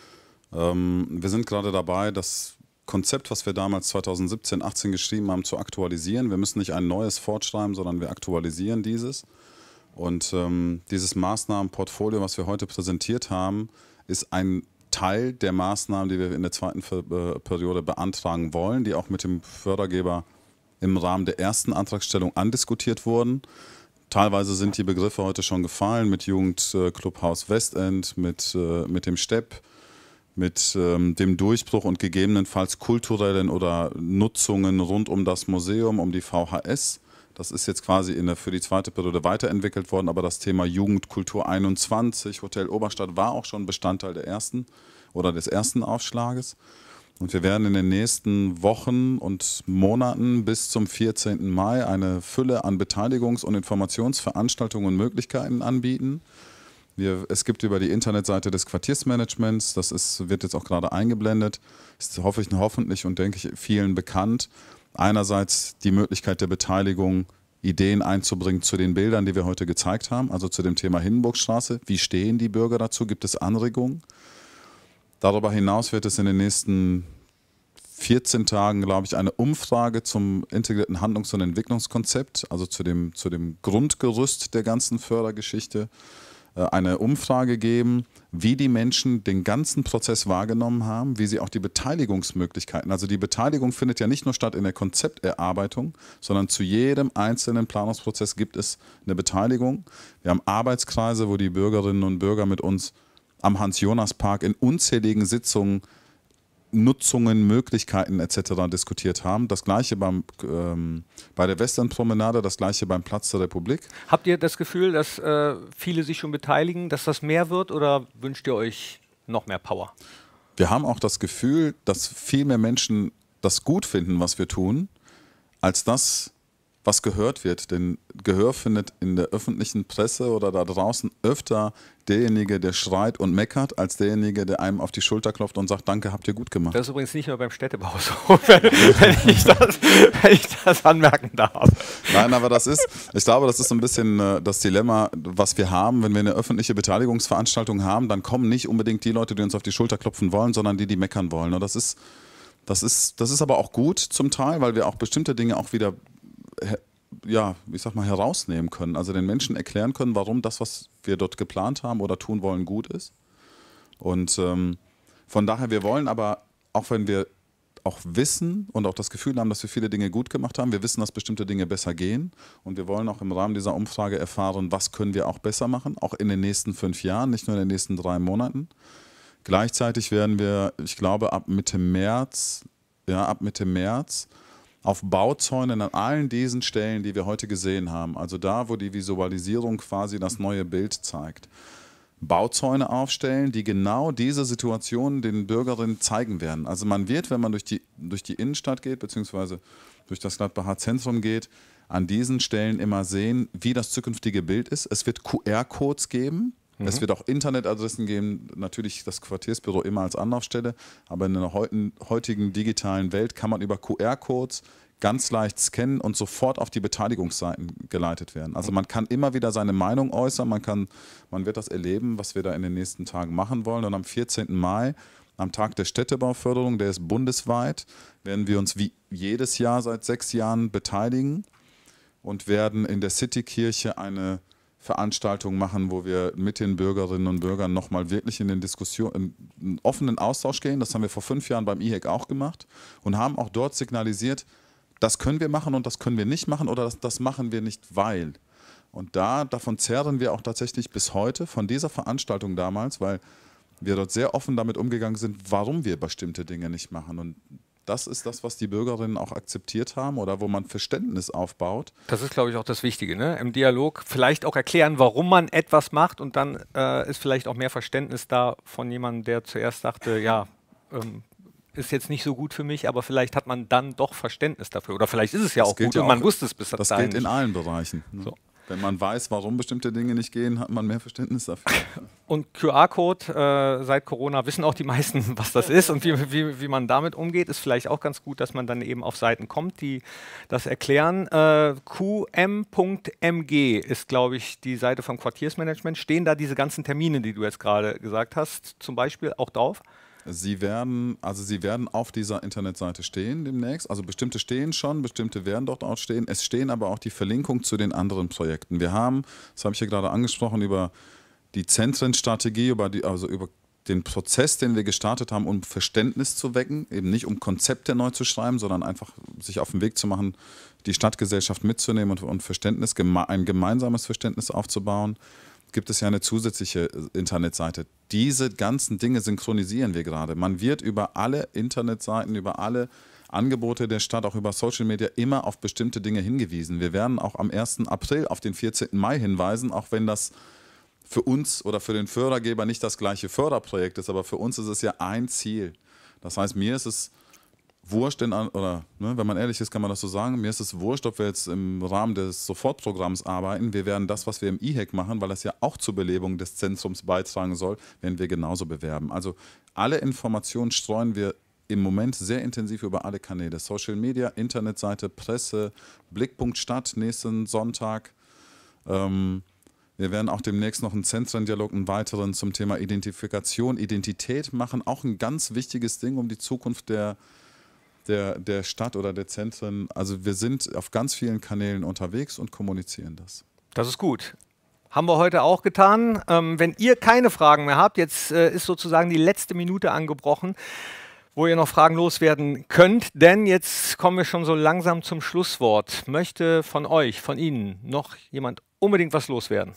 Wir sind gerade dabei, das Konzept, was wir damals 2017, 18 geschrieben haben, zu aktualisieren. Wir müssen nicht ein neues fortschreiben, sondern wir aktualisieren dieses. Und dieses Maßnahmenportfolio, was wir heute präsentiert haben, ist ein Teil der Maßnahmen, die wir in der zweiten Periode beantragen wollen, die auch mit dem Fördergeber im Rahmen der ersten Antragstellung andiskutiert wurden. Teilweise sind die Begriffe heute schon gefallen, mit Jugendclubhaus Westend, mit dem Stepp, mit dem Durchbruch und gegebenenfalls kulturellen oder Nutzungen rund um das Museum, um die VHS. Das ist jetzt quasi für die zweite Periode weiterentwickelt worden, aber das Thema Jugendkultur 21, Hotel Oberstadt war auch schon Bestandteil des ersten Aufschlages. Und wir werden in den nächsten Wochen und Monaten bis zum 14. Mai eine Fülle an Beteiligungs- und Informationsveranstaltungen und Möglichkeiten anbieten. Es gibt über die Internetseite des Quartiersmanagements, wird jetzt auch gerade eingeblendet, ist hoffentlich und denke ich vielen bekannt, einerseits die Möglichkeit der Beteiligung, Ideen einzubringen zu den Bildern, die wir heute gezeigt haben, also zu dem Thema Hindenburgstraße. Wie stehen die Bürger dazu? Gibt es Anregungen? Darüber hinaus wird es in den nächsten 14 Tagen, glaube ich, eine Umfrage zum integrierten Handlungs- und Entwicklungskonzept, also zu dem Grundgerüst der ganzen Fördergeschichte, eine Umfrage geben, wie die Menschen den ganzen Prozess wahrgenommen haben, wie sie auch die Beteiligungsmöglichkeiten, also die Beteiligung findet ja nicht nur statt in der Konzepterarbeitung, sondern zu jedem einzelnen Planungsprozess gibt es eine Beteiligung. Wir haben Arbeitskreise, wo die Bürgerinnen und Bürger mit uns am Hans-Jonas-Park in unzähligen Sitzungen Nutzungen, Möglichkeiten etc. diskutiert haben. Das gleiche bei der Westernpromenade, das gleiche beim Platz der Republik. Habt ihr das Gefühl, dass viele sich schon beteiligen, dass das mehr wird oder wünscht ihr euch noch mehr Power? Wir haben auch das Gefühl, dass viel mehr Menschen das gut finden, was wir tun, als das, was gehört wird. Denn Gehör findet in der öffentlichen Presse oder da draußen öfter derjenige, der schreit und meckert, als derjenige, der einem auf die Schulter klopft und sagt, danke, habt ihr gut gemacht. Das ist übrigens nicht nur beim Städtebau so, wenn ich das anmerken darf. Nein, aber ich glaube, das ist so ein bisschen das Dilemma, was wir haben. Wenn wir eine öffentliche Beteiligungsveranstaltung haben, dann kommen nicht unbedingt die Leute, die uns auf die Schulter klopfen wollen, sondern die meckern wollen. Und das ist aber auch gut zum Teil, weil wir auch bestimmte Dinge auch wieder herausnehmen können. Also den Menschen erklären können, warum das, was wir dort geplant haben oder tun wollen, gut ist. Und von daher, wir wollen aber, auch wenn wir auch wissen und auch das Gefühl haben, dass wir viele Dinge gut gemacht haben, wir wissen, dass bestimmte Dinge besser gehen und wir wollen auch im Rahmen dieser Umfrage erfahren, was können wir auch besser machen, auch in den nächsten 5 Jahren, nicht nur in den nächsten 3 Monaten. Gleichzeitig werden wir, ich glaube, ab Mitte März auf Bauzäunen an allen diesen Stellen, die wir heute gesehen haben, also da, wo die Visualisierung quasi das neue Bild zeigt, Bauzäune aufstellen, die genau diese Situation den Bürgerinnen zeigen werden. Also man wird, wenn man durch die Innenstadt geht, beziehungsweise durch das Gladbacher Zentrum geht, an diesen Stellen immer sehen, wie das zukünftige Bild ist. Es wird QR-Codes geben. Es wird auch Internetadressen geben, natürlich das Quartiersbüro immer als Anlaufstelle, aber in der heutigen digitalen Welt kann man über QR-Codes ganz leicht scannen und sofort auf die Beteiligungsseiten geleitet werden. Also man kann immer wieder seine Meinung äußern, man wird das erleben, was wir da in den nächsten Tagen machen wollen. Und am 14. Mai, am Tag der Städtebauförderung, der ist bundesweit, werden wir uns wie jedes Jahr seit 6 Jahren beteiligen und werden in der Citykirche eine Veranstaltung machen, wo wir mit den Bürgerinnen und Bürgern nochmal wirklich in den Diskussionen, in einen offenen Austausch gehen. Das haben wir vor 5 Jahren beim IHEC auch gemacht und haben auch dort signalisiert, das können wir machen und das können wir nicht machen oder das machen wir nicht, weil. Und davon zehren wir auch tatsächlich bis heute, von dieser Veranstaltung damals, weil wir dort sehr offen damit umgegangen sind, warum wir bestimmte Dinge nicht machen. Und das ist das, was die Bürgerinnen auch akzeptiert haben oder wo man Verständnis aufbaut. Das ist, glaube ich, auch das Wichtige, ne? Im Dialog vielleicht auch erklären, warum man etwas macht und dann ist vielleicht auch mehr Verständnis da von jemandem, der zuerst dachte, ja, ist jetzt nicht so gut für mich, aber vielleicht hat man dann doch Verständnis dafür. Oder vielleicht ist es ja auch gut und man wusste es bis dahin. Das gilt in allen Bereichen. Ne? So. Wenn man weiß, warum bestimmte Dinge nicht gehen, hat man mehr Verständnis dafür. Und QR-Code, seit Corona wissen auch die meisten, was das ist und wie man damit umgeht. Ist vielleicht auch ganz gut, dass man dann eben auf Seiten kommt, die das erklären. qm.mg ist, glaube ich, die Seite vom Quartiersmanagement. Stehen da diese ganzen Termine, die du jetzt gerade gesagt hast, zum Beispiel auch drauf? Sie werden auf dieser Internetseite stehen demnächst. Also bestimmte stehen schon, bestimmte werden dort auch stehen. Es stehen aber auch die Verlinkungen zu den anderen Projekten. Wir haben, das habe ich ja gerade angesprochen, über die Zentrenstrategie, über den Prozess, den wir gestartet haben, um Verständnis zu wecken, eben nicht um Konzepte neu zu schreiben, sondern einfach sich auf den Weg zu machen, die Stadtgesellschaft mitzunehmen und Verständnis, ein gemeinsames Verständnis aufzubauen. Gibt es ja eine zusätzliche Internetseite. Diese ganzen Dinge synchronisieren wir gerade. Man wird über alle Internetseiten, über alle Angebote der Stadt, auch über Social Media immer auf bestimmte Dinge hingewiesen. Wir werden auch am 1. April auf den 14. Mai hinweisen, auch wenn das für uns oder für den Fördergeber nicht das gleiche Förderprojekt ist, aber für uns ist es ja ein Ziel. Das heißt, mir ist es wurscht, wenn man ehrlich ist, kann man das so sagen, mir ist es wurscht, ob wir jetzt im Rahmen des Sofortprogramms arbeiten. Wir werden das, was wir im IHEC machen, weil das ja auch zur Belebung des Zentrums beitragen soll, werden wir genauso bewerben. Also alle Informationen streuen wir im Moment sehr intensiv über alle Kanäle. Social Media, Internetseite, Presse, Blickpunkt Stadt nächsten Sonntag. Wir werden auch demnächst noch einen Zentrendialog, einen weiteren zum Thema Identifikation, Identität machen. Auch ein ganz wichtiges Ding um die Zukunft der Stadt oder der Zentren. Also wir sind auf ganz vielen Kanälen unterwegs und kommunizieren das. Das ist gut. Haben wir heute auch getan. Wenn ihr keine Fragen mehr habt, jetzt ist sozusagen die letzte Minute angebrochen, wo ihr noch Fragen loswerden könnt, denn jetzt kommen wir schon so langsam zum Schlusswort. Möchte von euch, von Ihnen noch jemand unbedingt was loswerden?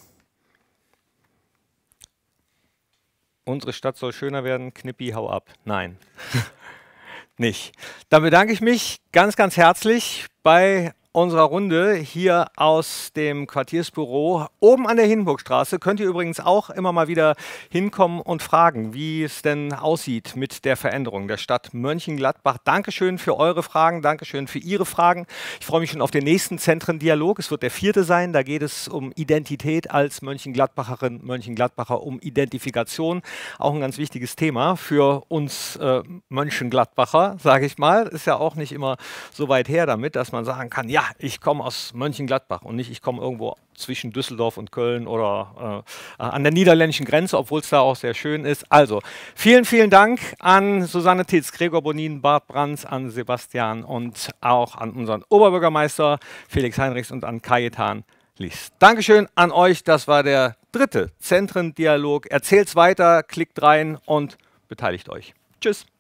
Unsere Stadt soll schöner werden, Knippi, hau ab. Nein. Nicht. Dann bedanke ich mich ganz, ganz herzlich bei unserer Runde hier aus dem Quartiersbüro oben an der Hindenburgstraße. Könnt ihr übrigens auch immer mal wieder hinkommen und fragen, wie es denn aussieht mit der Veränderung der Stadt Mönchengladbach. Dankeschön für eure Fragen, Dankeschön für Ihre Fragen. Ich freue mich schon auf den nächsten Zentrendialog. Es wird der 4. sein. Da geht es um Identität als Mönchengladbacherin, Mönchengladbacher, um Identifikation. Auch ein ganz wichtiges Thema für uns Mönchengladbacher, sage ich mal. Ist ja auch nicht immer so weit her damit, dass man sagen kann, ja, ich komme aus Mönchengladbach und nicht, ich komme irgendwo zwischen Düsseldorf und Köln oder an der niederländischen Grenze, obwohl es da auch sehr schön ist. Also, vielen, vielen Dank an Susanne Titz, Gregor Bonin, Bart Brands, an Sebastian und auch an unseren Oberbürgermeister Felix Heinrichs und an Kajetan Lies. Dankeschön an euch, das war der 3. Zentrendialog. Erzählt's weiter, klickt rein und beteiligt euch. Tschüss.